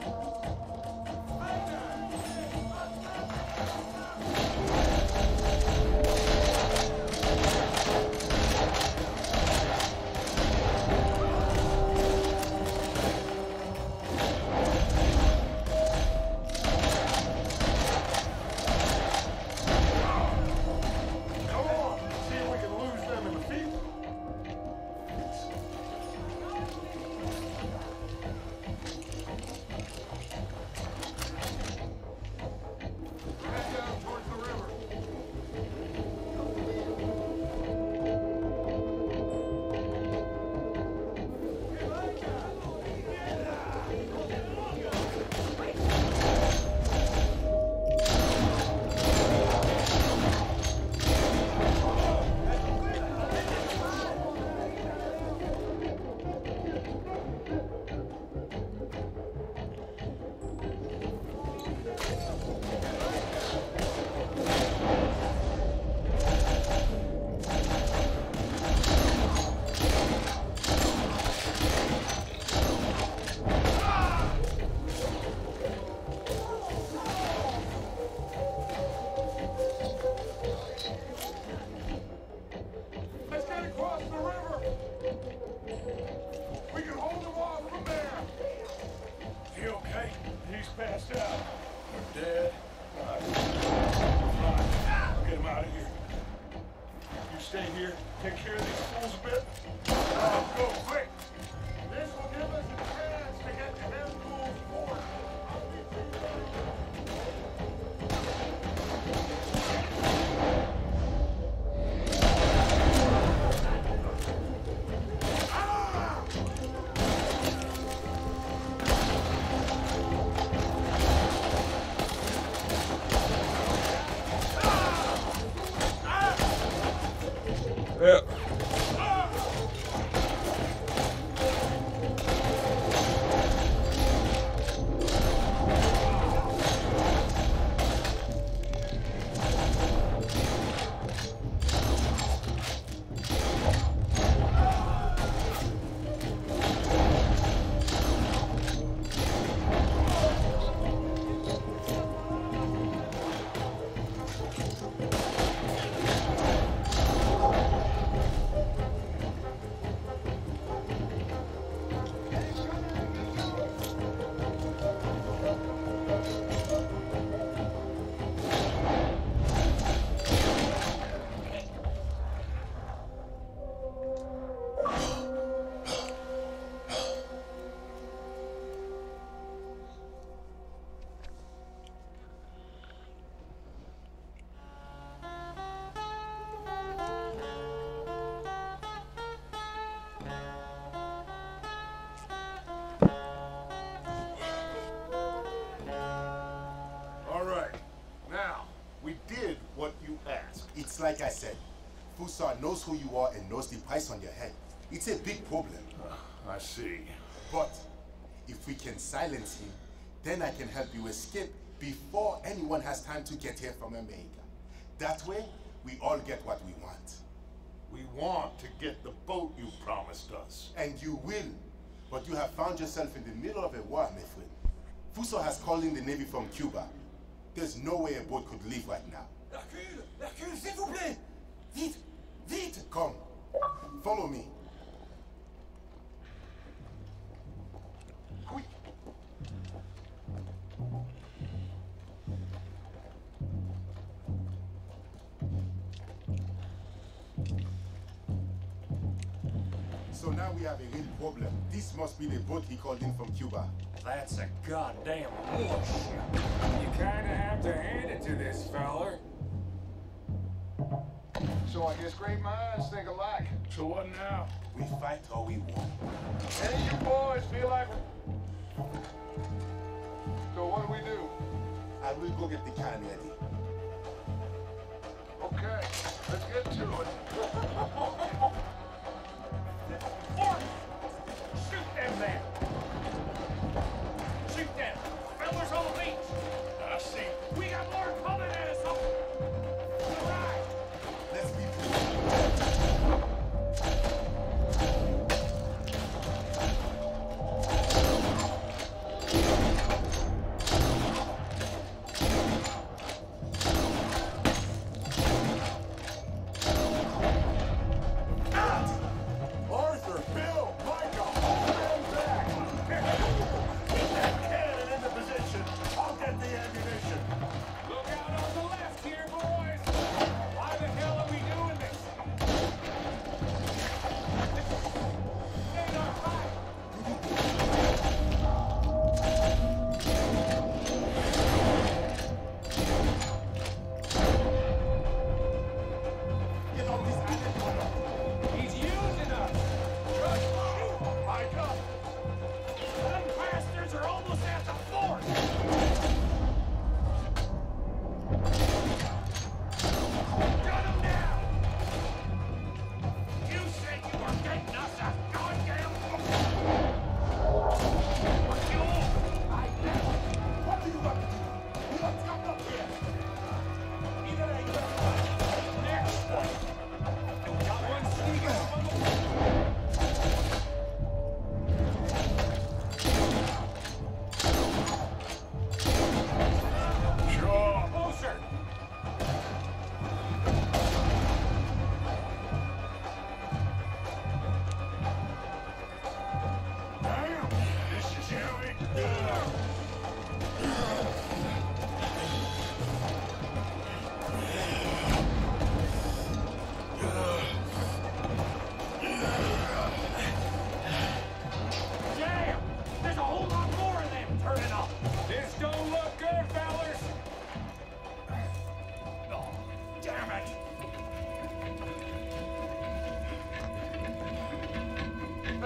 Yeah. It's like I said, Fusar knows who you are and knows the price on your head. It's a big problem. Uh, I see. But if we can silence him, then I can help you escape before anyone has time to get here from America. That way, we all get what we want. We want to get the boat you promised us. And you will. But you have found yourself in the middle of a war, my friend. Fusar has called in the Navy from Cuba. There's no way a boat could leave right now. Hercule! Hercule, s'il vous plaît! Vite! Vite! Come. Follow me. Quick! So now we have a real problem. This must be the boat he called in from Cuba. That's a goddamn warship. You kinda have to hand it to this feller. So I guess great minds think alike. So what now? We fight or we won. Any of you boys feel like... So what do we do? I will go get the can ready. Okay, let's get to it. Shoot them then! Shoot them! Fellas on the beach! I see. We got more coming at us! All right! Let's be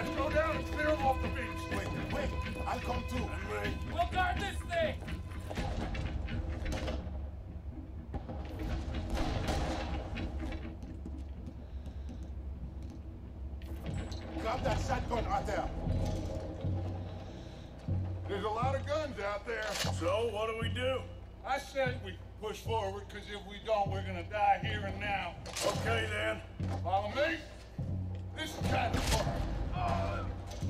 Guys, go down and clear them off the beach. Wait, wait. I'll come too. And me. We'll guard this thing! Grab that shotgun out there. There's a lot of guns out there. So, what do we do? I said we push forward, because if we don't, we're gonna die here and now. Okay, then. Follow me? This is kind of fun. Uh,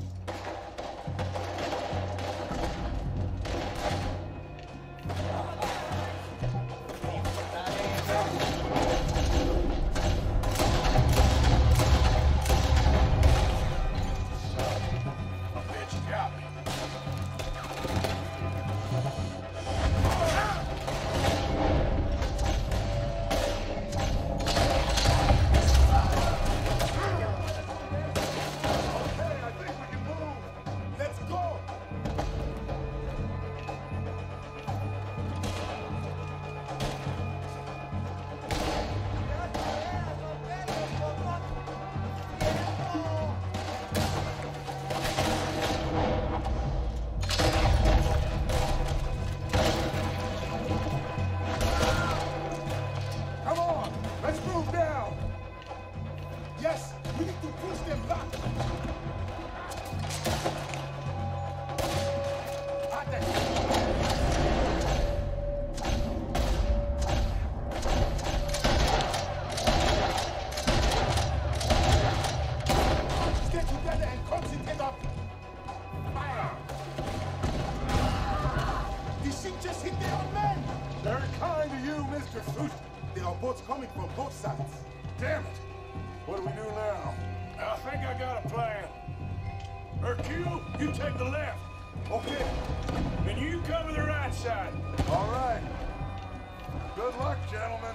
Coming from both sides. Damn it! What do we do now? I think I got a plan. Hercule, you take the left. Okay. And you cover the right side. All right. Good luck, gentlemen.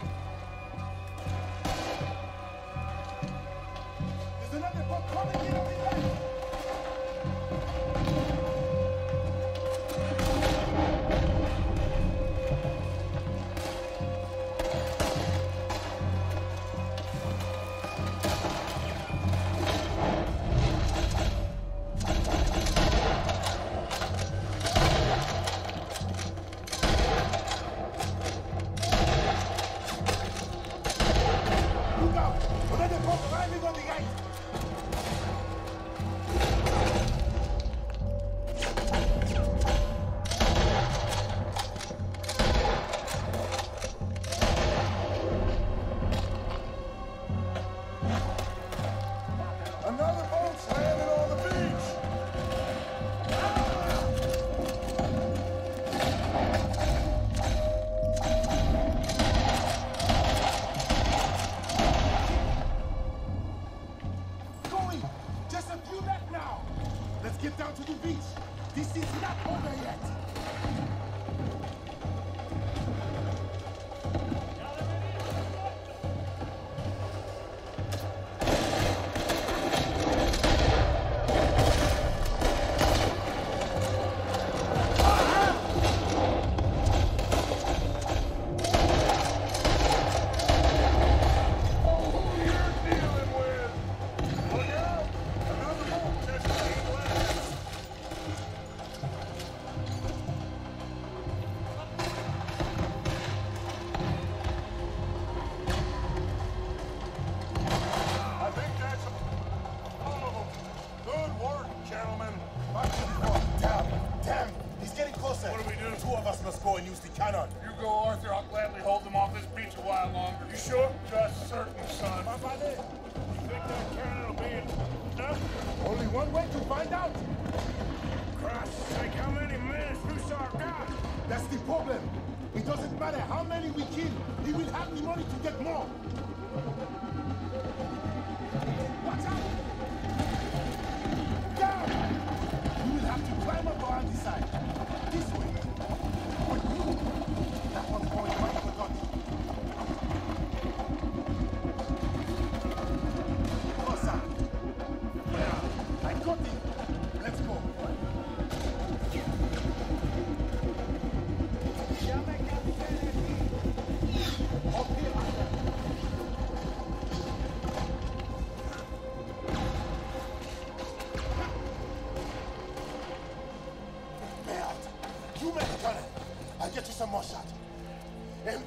There's another boat coming in on the left.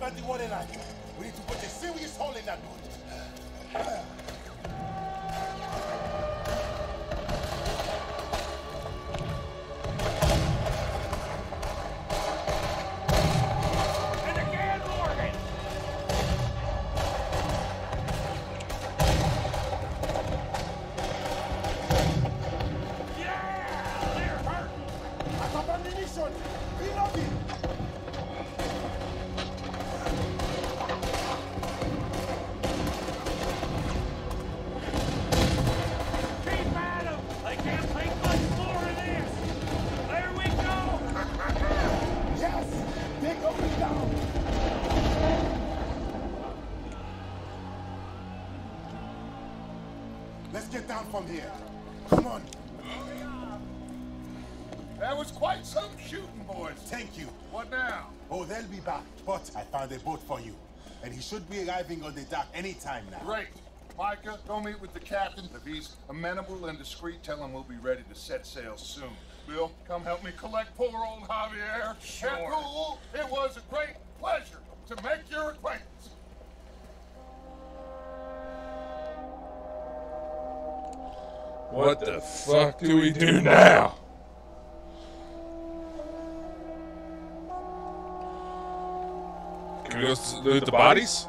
about the water line. We need to put a serious hole in that boat. Let's get down from here. Come on. That was quite some shooting, boys. Thank you. What now? Oh, they'll be back. But I found a boat for you. And he should be arriving on the dock any time now. Great. Micah, go meet with the captain. If he's amenable and discreet, tell him we'll be ready to set sail soon. Bill, come help me collect poor old Javier. Sure. Cool. It was a great pleasure to make your acquaintance. What the fuck do we do now? Can we go loot the bodies?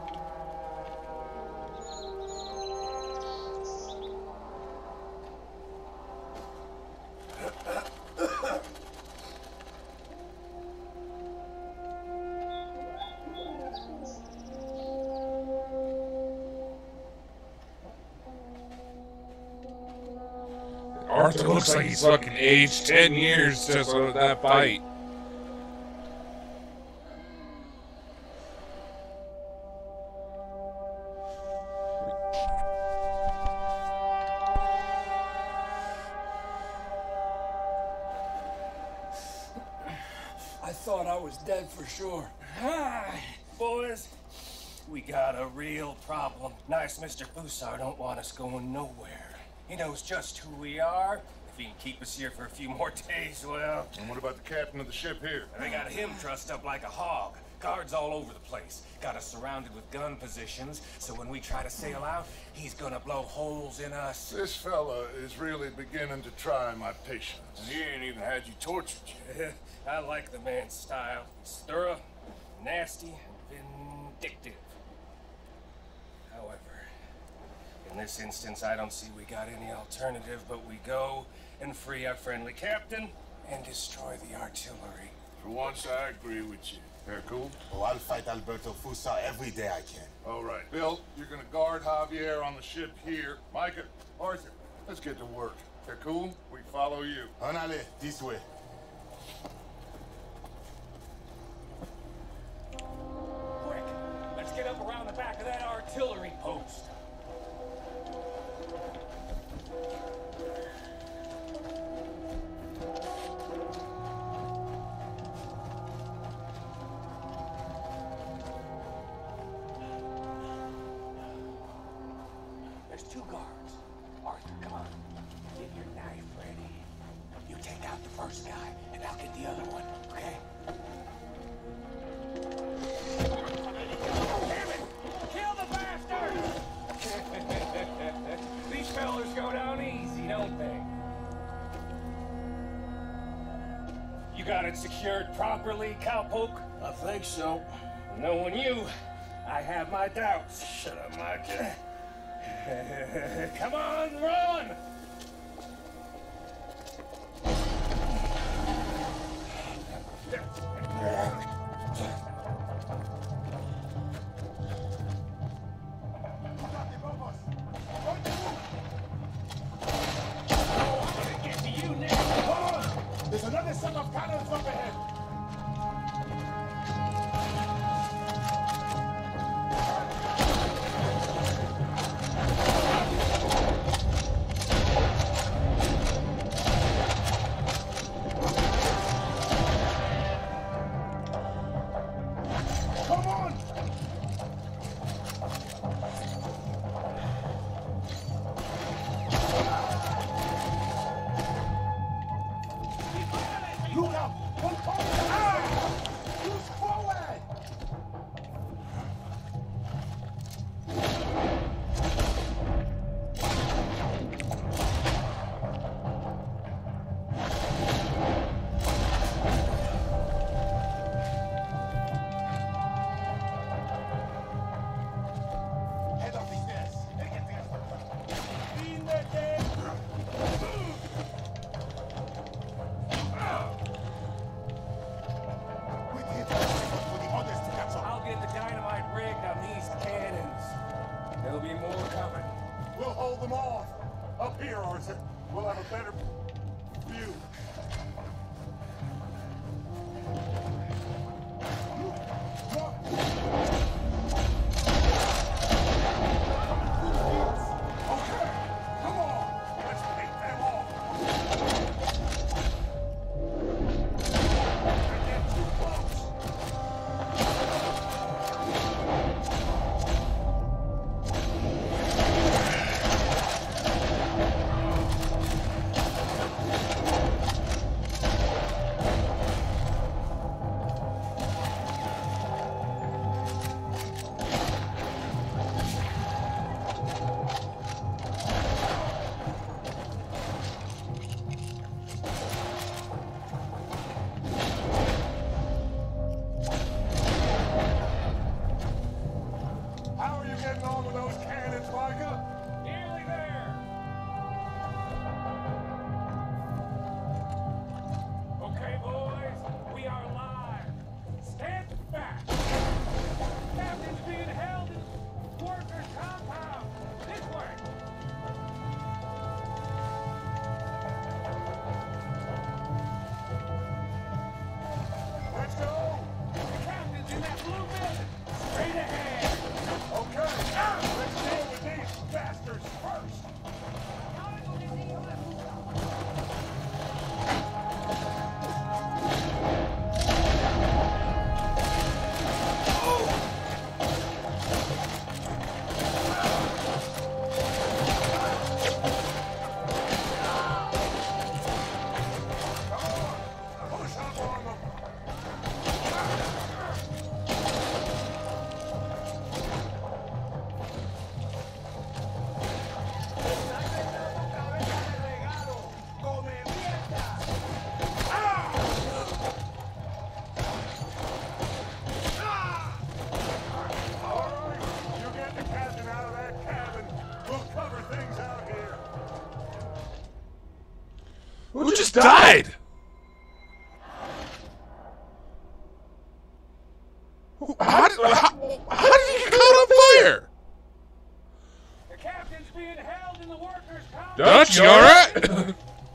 Arthur looks like he's fucking aged ten years just on that fight. I thought I was dead for sure. Hi, boys. We got a real problem. Nice Mister Fusar don't want us going nowhere. He knows just who we are. If he can keep us here for a few more days, well... And what about the captain of the ship here? They got him trussed up like a hog. Guards all over the place. Got us surrounded with gun positions, so when we try to sail out, he's gonna blow holes in us. This fella is really beginning to try my patience. And he ain't even had you tortured yet. I like the man's style. He's thorough, nasty, and vindictive. However, in this instance, I don't see we got any alternative, but we go and free our friendly captain and destroy the artillery. For once, I agree with you. They're cool? Oh, I'll fight Alberto Fusar every day I can. All right. Bill, you're gonna guard Javier on the ship here. Micah, Arthur, let's get to work. They're cool? We follow you. Anale, this way. Quick, let's get up around the back of that artillery post. There's two guards. Arthur, come on. Get your knife ready. You take out the first guy, and I'll get the other one, okay? Damn it! Kill the bastard! These fellas go down easy, don't they? You got it secured properly, cowpoke? I think so. Knowing you, I have my doubts. Shut up, Micah. Come on, run! There's another set of cannons up ahead. hold them off. Up here, Arthur. We'll have a better view. Who just died? How did, how, how did he get caught on fire? The captain's being held in the workers' compound. Dutch, you alright?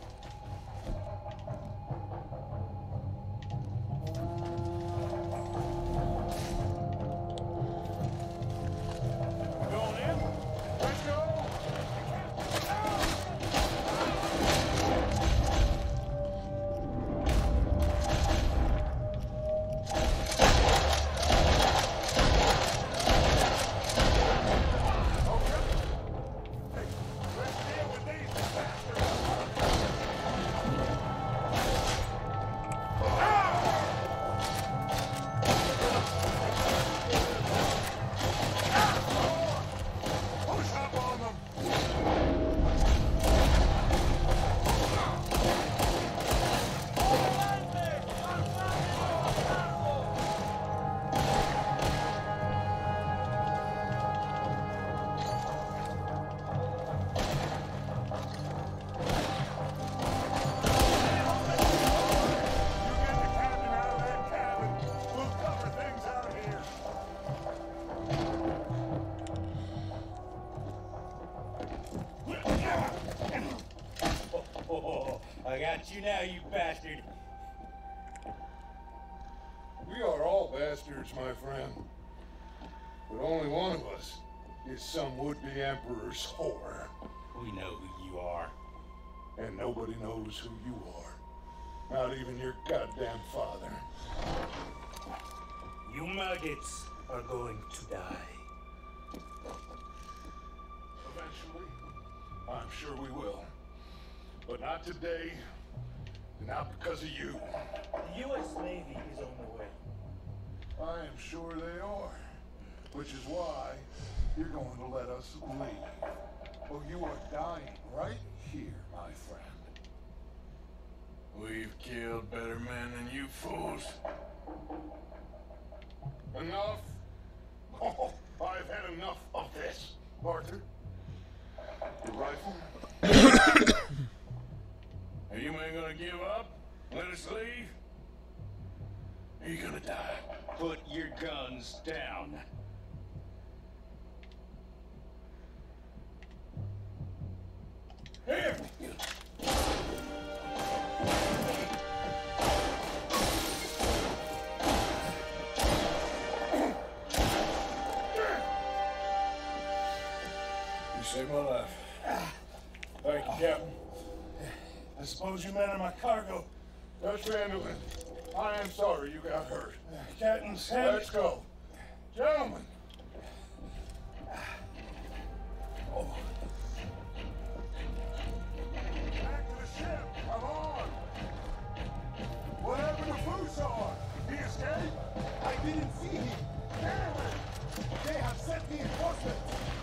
I got you now, you bastard. We are all bastards, my friend. But only one of us is some would-be emperor's whore. We know who you are. And nobody knows who you are. Not even your goddamn father. You maggots are going to die. Eventually, I'm sure we will. But not today, and not because of you. The U S Navy is on the way. I am sure they are. Which is why you're going to let us leave. Oh, you are dying right here, my friend. We've killed better men than you fools. Enough? Oh, I've had enough of this. Arthur, your rifle? Are you men gonna give up? Let us leave? Are you gonna die? Put your guns down. alive. Thank you, Captain. I suppose you men are my cargo. Dutch Vanderlyn, I am sorry you got hurt. Captain Sam. Let's go. Gentlemen. Oh. Back to the ship. Come on. What happened to Fussar? He escaped? I didn't see him. Damn it! They have sent reinforcements.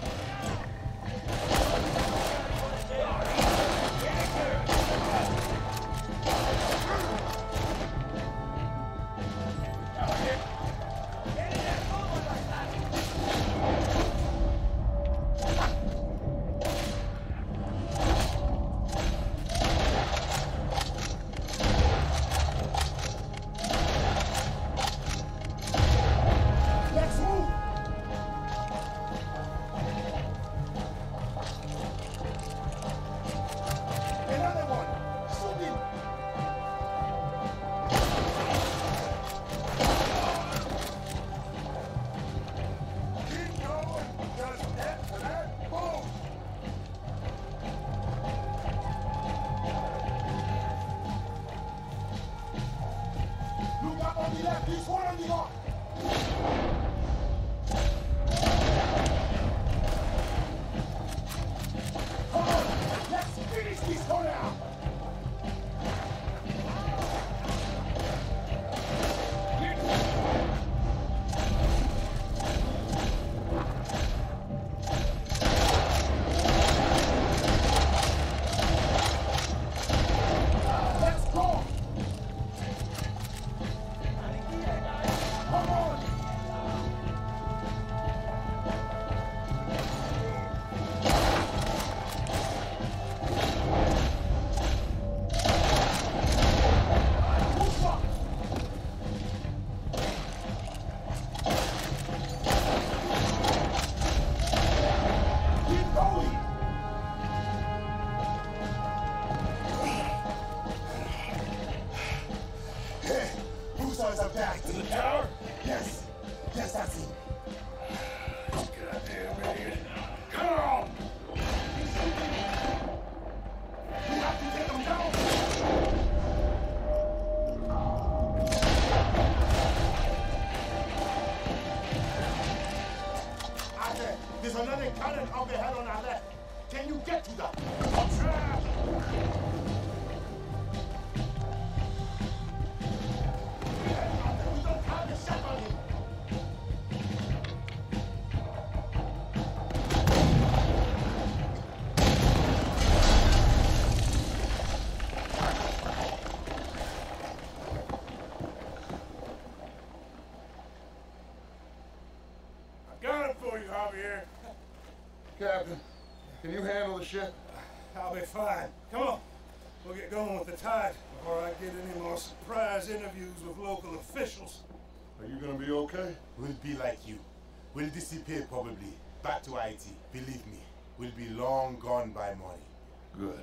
Captain, can you handle the ship? I'll be fine. Come on. We'll get going with the tide before I get any more surprise interviews with local officials. Are you gonna be okay? We'll be like you. We'll disappear probably. Back to Haiti. Believe me, we'll be long gone by morning. Good.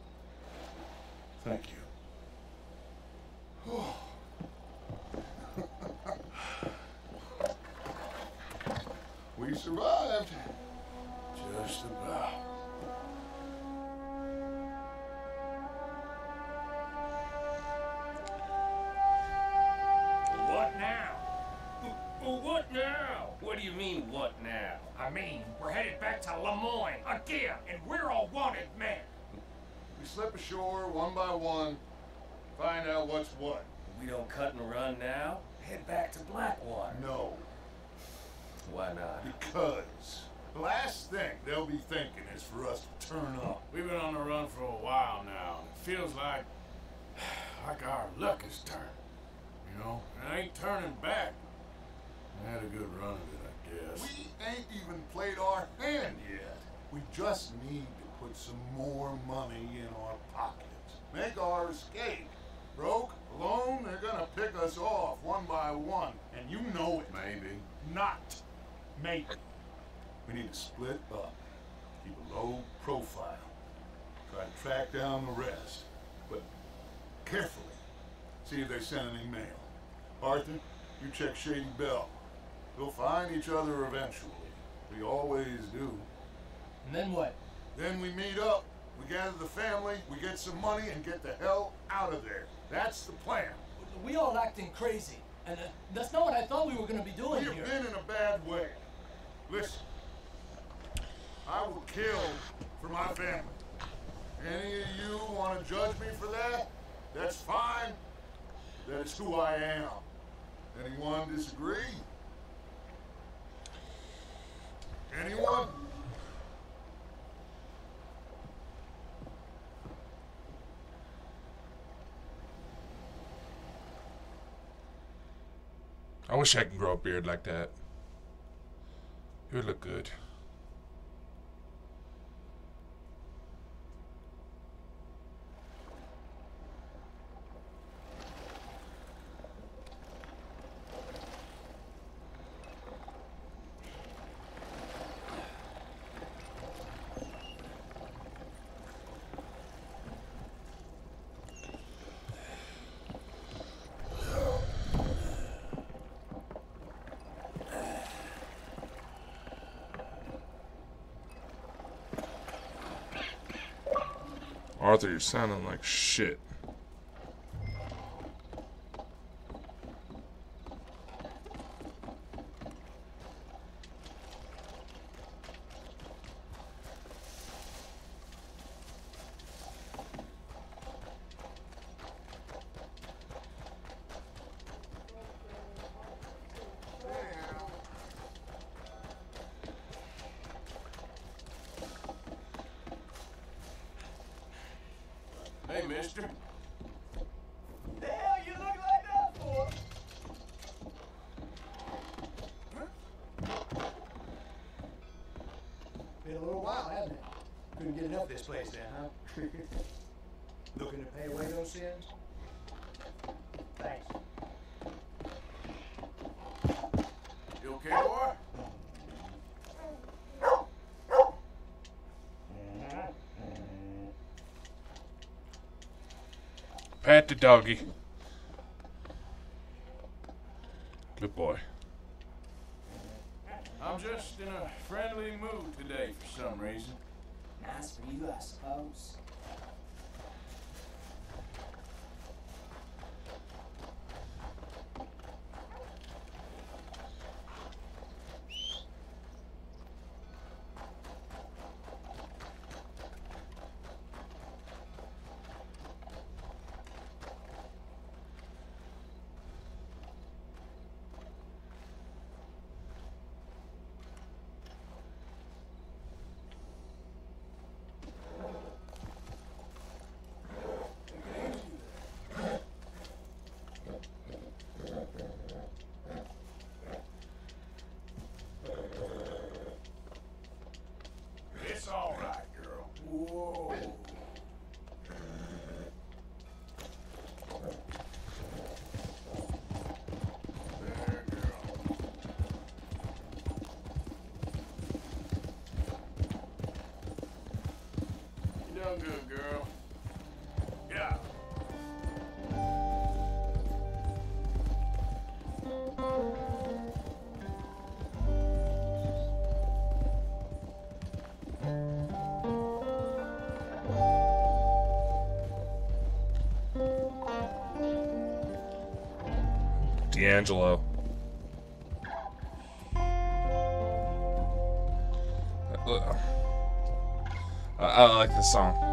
Thank you. We survived. Just about. What now? Well, what now? What do you mean, what now? I mean, we're headed back to Lemoyne again, and we're all wanted men. We slip ashore one by one, find out what's what. We don't cut and run now? Head back to Blackwater. No. Why not? Because the last thing they'll be thinking is for us to turn up. We've been on the run for a while now, and it feels like, like our luck has turned. You know, and I ain't turning back. I had a good run of it, I guess. We ain't even played our hand yet. We just need to put some more money in our pockets. Make our escape. Broke, alone, they're gonna pick us off one by one. And you know it. Maybe. Not. Maybe. We need to split up. Keep a low profile. Try to track down the rest. But carefully. See if they send any mail. Arthur, you check Shady Bell. We'll find each other eventually. We always do. And then what? Then we meet up, we gather the family, we get some money, and get the hell out of there. That's the plan. We all acting crazy, and uh, that's not what I thought we were gonna be doing We've here. been in a bad way. Listen, I will kill for my family. Any of you want to judge me for that? That's fine. That's who I am. Anyone disagree? Anyone? I wish I could grow a beard like that. It would look good. Arthur, you're sounding like shit. Hey, mister. The hell you look like that for? Been a little while, hasn't it? Couldn't get enough of this place then, huh? Looking to pay away those sins? Thanks. You okay, boy? Pat the doggy. Good boy. I'm just in a friendly mood today for some reason. Nice for you, I suppose. It's all right, girl. Whoa. There, girl. You done good, girl. Yeah. D'Angelo. I, I like this song.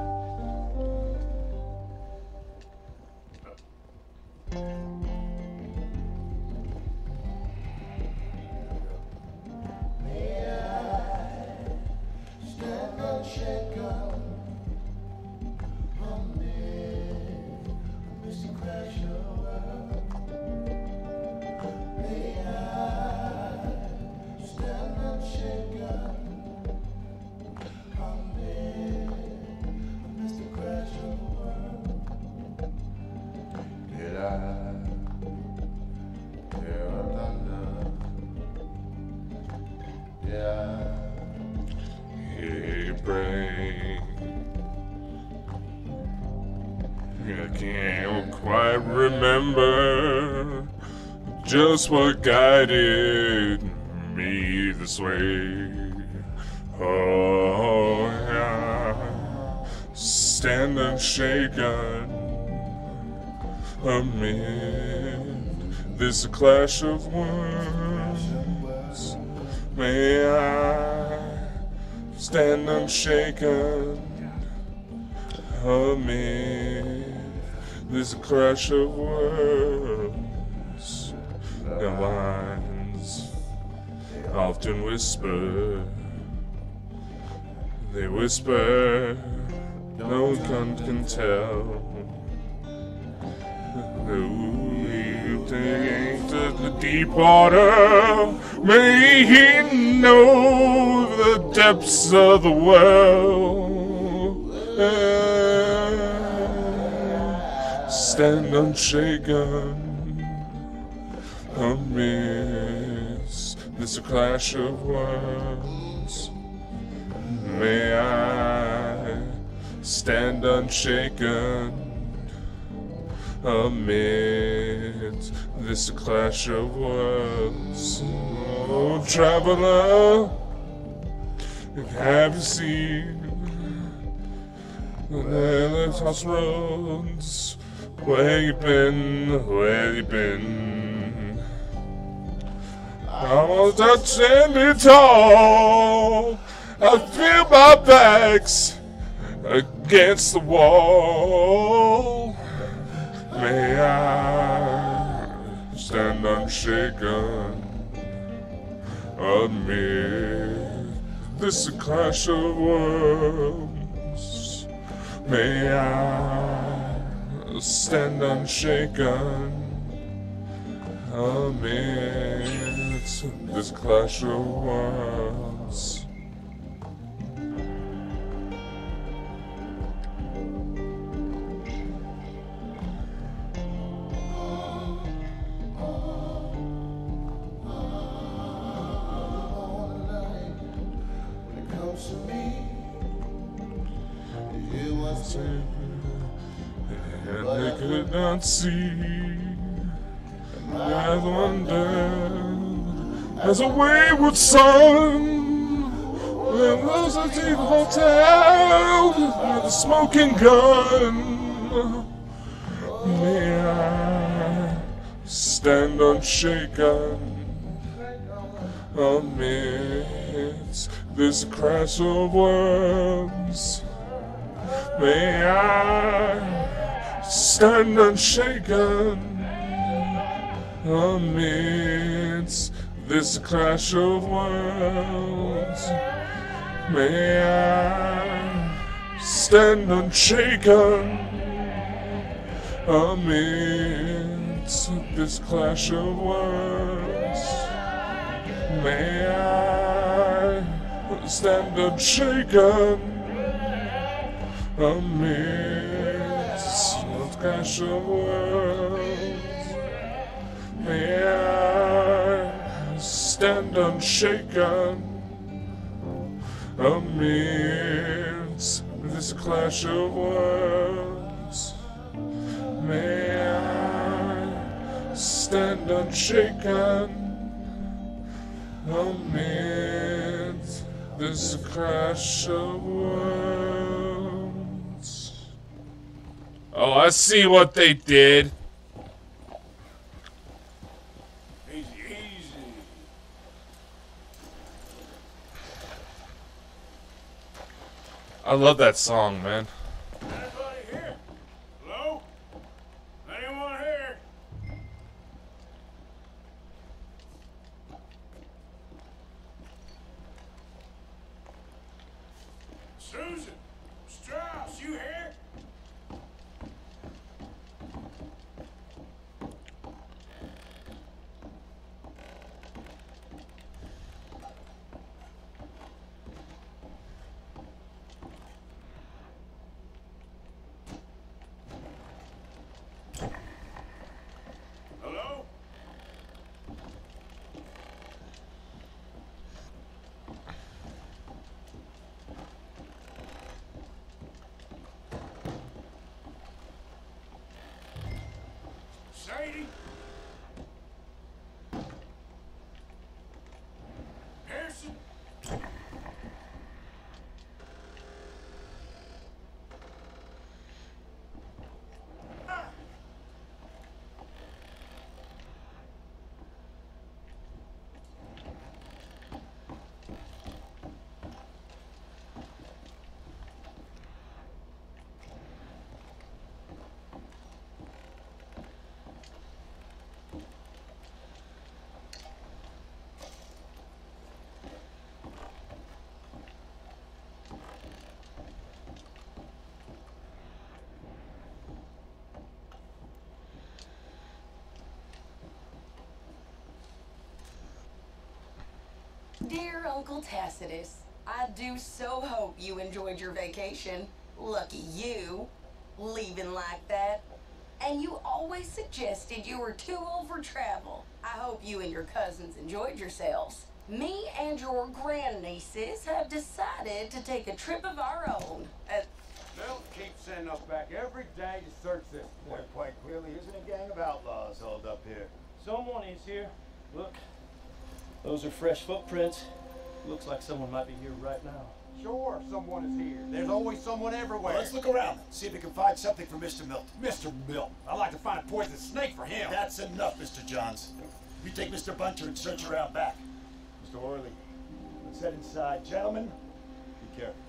Just what guided me this way. Oh, yeah. stand unshaken amid this clash of words. May I stand unshaken amid this clash of words. The lines often whisper, they whisper, no one can tell. Who into the deep water, may he know the depths of the well. Stand unshaken amidst this clash of words. May I stand unshaken amid this clash of words. Oh, traveler, have you seen the toss roads? Where you been? Where you been? I'm all touching it all. I feel my back's against the wall. May I stand unshaken amid this clash of words. May I stand unshaken amid this clash of words. And they could not see. I wondered, as a wayward son, where was the deep hotel with a smoking gun? May I stand unshaken amidst this crash of words? May I stand unshaken amidst this clash of words? May I stand unshaken amidst this clash of words? May I stand unshaken amidst the clash of words? May I stand unshaken amidst this clash of words? May I stand unshaken amidst this clash of words? Oh, I see what they did. Easy, easy. I love that song, man. Anybody here? Hello? Anyone here? Susan, Strauss, you here? Dear Uncle Tacitus, I do so hope you enjoyed your vacation. Lucky you, leaving like that. And you always suggested you were too old for travel. I hope you and your cousins enjoyed yourselves. Me and your grandnieces have decided to take a trip of our own. Uh, They'll keep sending us back every day to search this. There quite clearly isn't a gang of outlaws holed up here. Someone is here. Look, those are fresh footprints. Looks like someone might be here right now. Sure, someone is here. There's always someone everywhere. Well, let's look around. See if we can find something for Mister Milton. Mister Milton. I'd like to find a poisonous snake for him. That's enough, Mister Johns. You take Mister Bunter and search around back. Mister Orley, let's head inside. Gentlemen, be careful.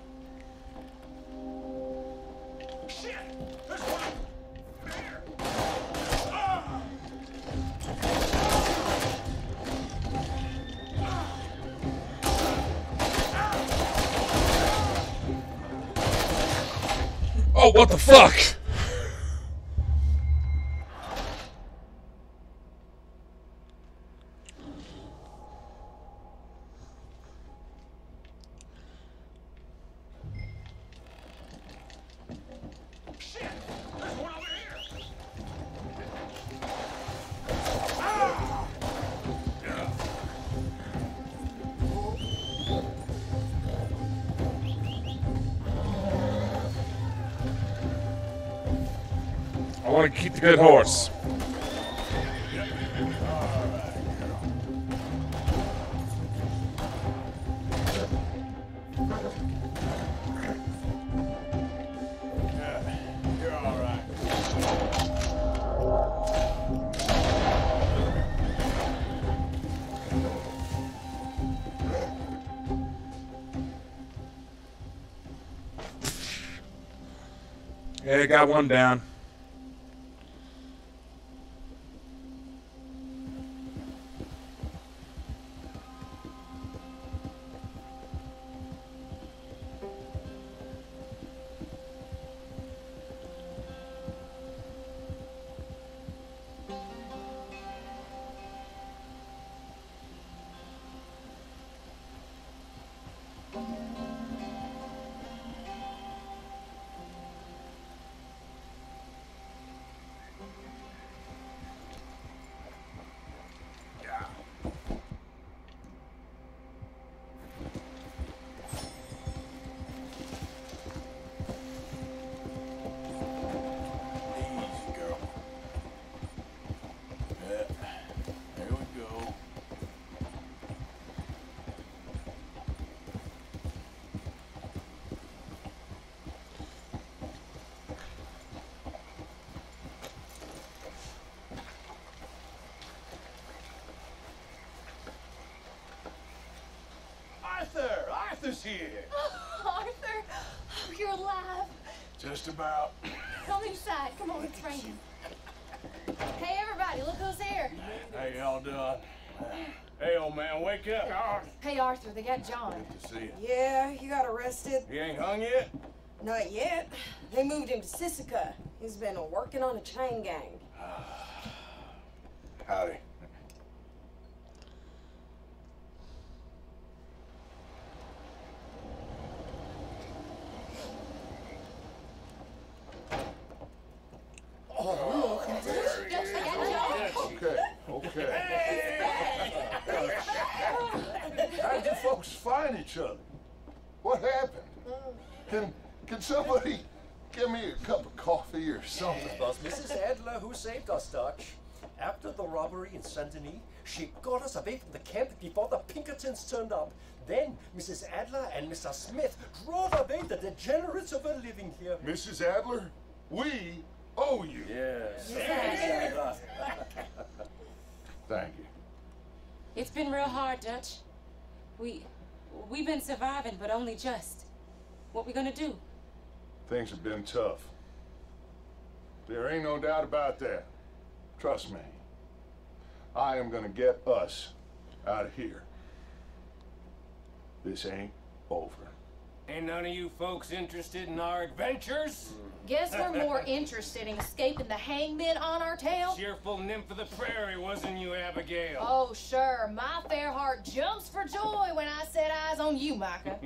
Shit! There's one! There! Ah! Oh, what the fuck? I want to keep the good horse. You're all right. Yeah, got one down. Arthur! Arthur's here! Oh, Arthur! Oh, you're alive. Just about. Come inside. Come on, it's raining. Hey, everybody, look who's here. How y'all doing? Hey, old man, wake up. Hey, Arthur, they got John. Good to see you. Yeah, he got arrested. He ain't hung yet? Not yet. They moved him to Sisika. He's been working on a chain gang. Howdy. Oh, look. Don't forget John. Okay, okay. How did you folks find each other? What happened? Can can somebody give me a cup of coffee or something? It was Missus Adler who saved us, Dutch. After the robbery in Saint Denis, she got us away from the camp before the Pinkertons turned up. Then Missus Adler and Mister Smith drove away the degenerates who were living here. Missus Adler, we owe you. Yes. Yes. Thank you. It's been real hard, Dutch. We, we've been surviving, but only just. What we gonna do? Things have been tough. There ain't no doubt about that. Trust me. I am gonna get us out of here. This ain't over. Ain't none of you folks interested in our adventures? Guess we're more interested in escaping the hangmen on our tail. Cheerful nymph of the prairie, wasn't you, Abigail? Oh, sure. My fair heart jumps for joy when I set eyes on you, Micah.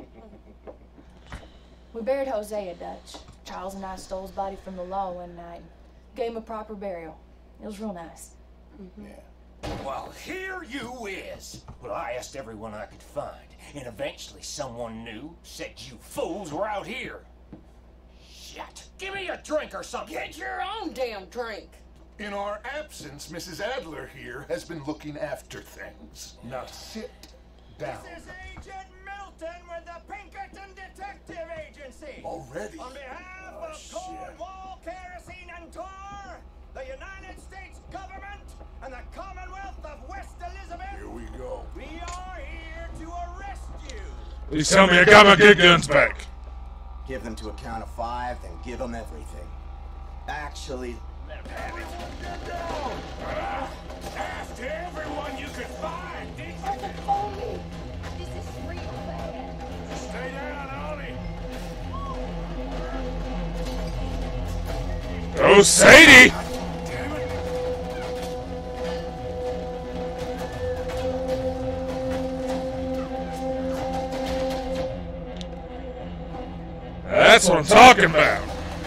We buried Hosea, Dutch. Charles and I stole his body from the law one night. Gave him a proper burial. It was real nice. Mm-hmm. Yeah. Well, here you is. Well, I asked everyone I could find, and eventually someone new said you fools were out here. Shit. Give me a drink or something. Get your own damn drink. In our absence, Missus Adler here has been looking after things. Now sit down. This is Agent Milton with the Pinkerton Detective Agency. Already? On behalf Oh, of shit. Cornwall, Kerosene, and Tar, the United States government, and the Commonwealth of West Elizabeth. Here we go. We are here to arrest you. Please tell me I got my good guns back. Give them to a count of five, then give them everything. Actually, Let them have it. Get down! Uh, ask everyone you could find, did you? This is real bad. Stay down, Ollie. Oh, Sadie! That's what I'm talking about.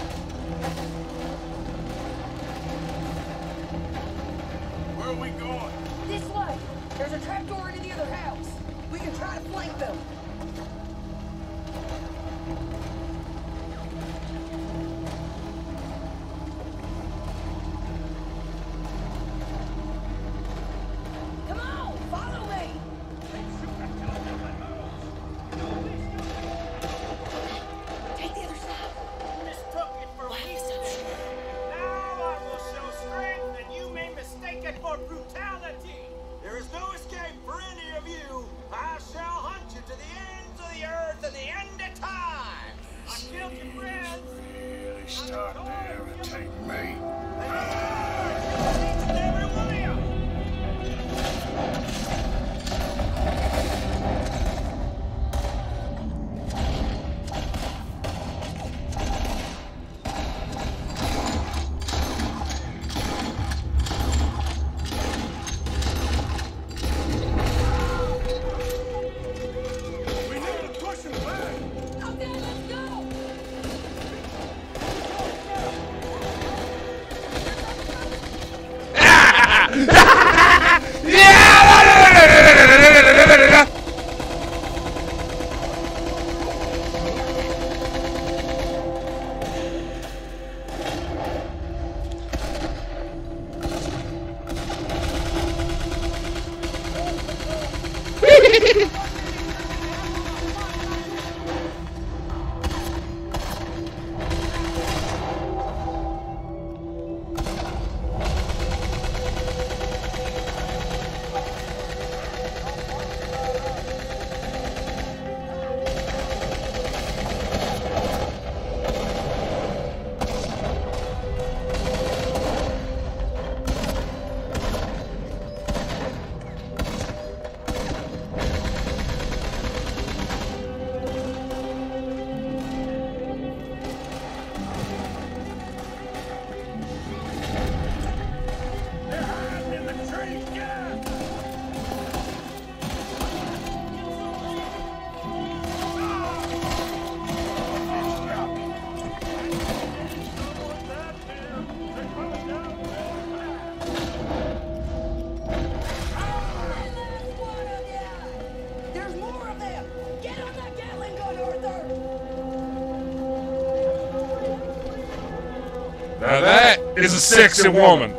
Where are we going? This way. There's a trapdoor into the other house. We can try to flank them. Come on, follow me. Take the other side. Mistook it for weakness. Now I will show strength, and you may mistake it for brutality. There is no escape for any of you. I shall hunt you to the ends of the earth and the end of time. I killed your friends. Really start to irritate me. Every one of you. We need to push him back. Okay, let's go. There's more of them. Get on that Gatling gun, Arthur. Now that is a sexy woman.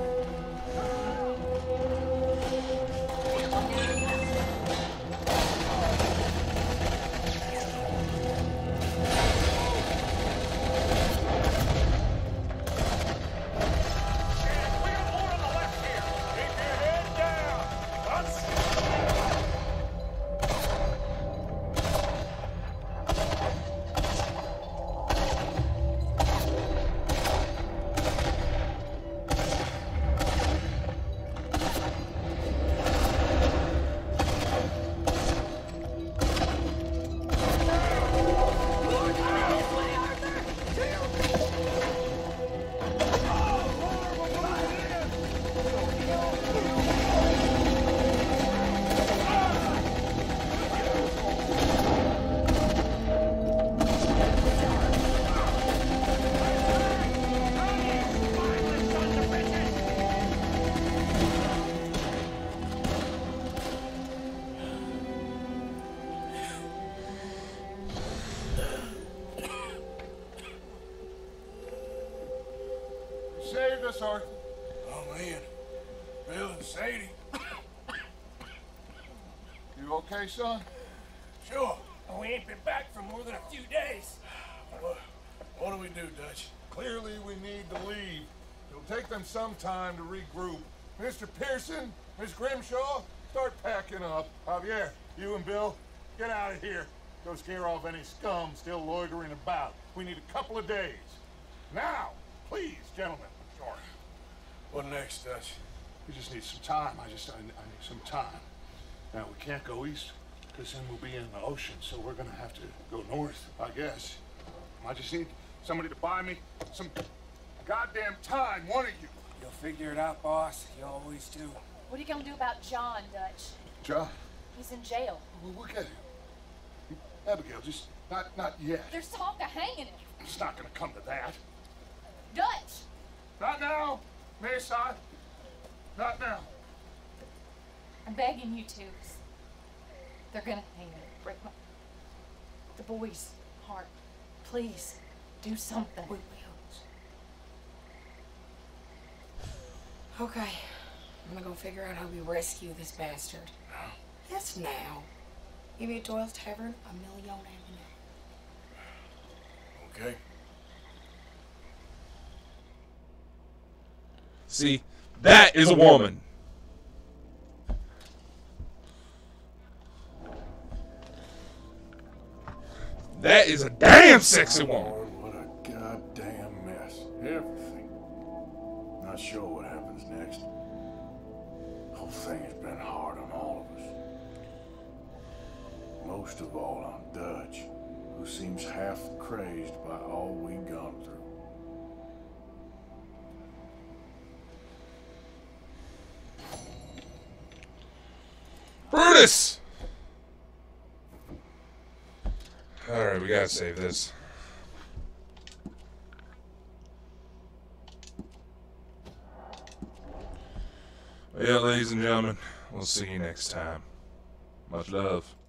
Yes, sir. Oh, man. Bill and Sadie. You okay, son? Sure. We ain't been back for more than a few days. What, what do we do, Dutch? Clearly, we need to leave. It'll take them some time to regroup. Mister Pearson, Miss Grimshaw, start packing up. Javier, you and Bill, get out of here. Go scare off any scum still loitering about. We need a couple of days. Now, please, gentlemen. Sure. What next, Dutch? We just need some time. I just, I, I need some time. Now, we can't go east, because then we'll be in the ocean, so we're gonna have to go north, I guess. I just need somebody to buy me some goddamn time, one of you. You'll figure it out, boss. You always do. What are you gonna do about John, Dutch? John? He's in jail. We'll, we'll get him. Abigail, just not, not yet. There's talk of hanging him. It's not gonna come to that. Dutch! Not now, Miss. I... Not now. I'm begging you to. They're gonna hang him. Break my... The boy's heart. Please, do something. We will. Okay. I'm gonna go figure out how we rescue this bastard. Now? Yes, now. Give me a Doyle's Tavern, a Million Avenue. Okay. See, that is a woman. That is a damn sexy woman. What a goddamn mess. Everything. Not sure what happens next. The whole thing has been hard on all of us. Most of all on Dutch, who seems half crazed by all we've gone through. Brutus! Alright, we gotta save this. Well, ladies and gentlemen, we'll see you next time. Much love.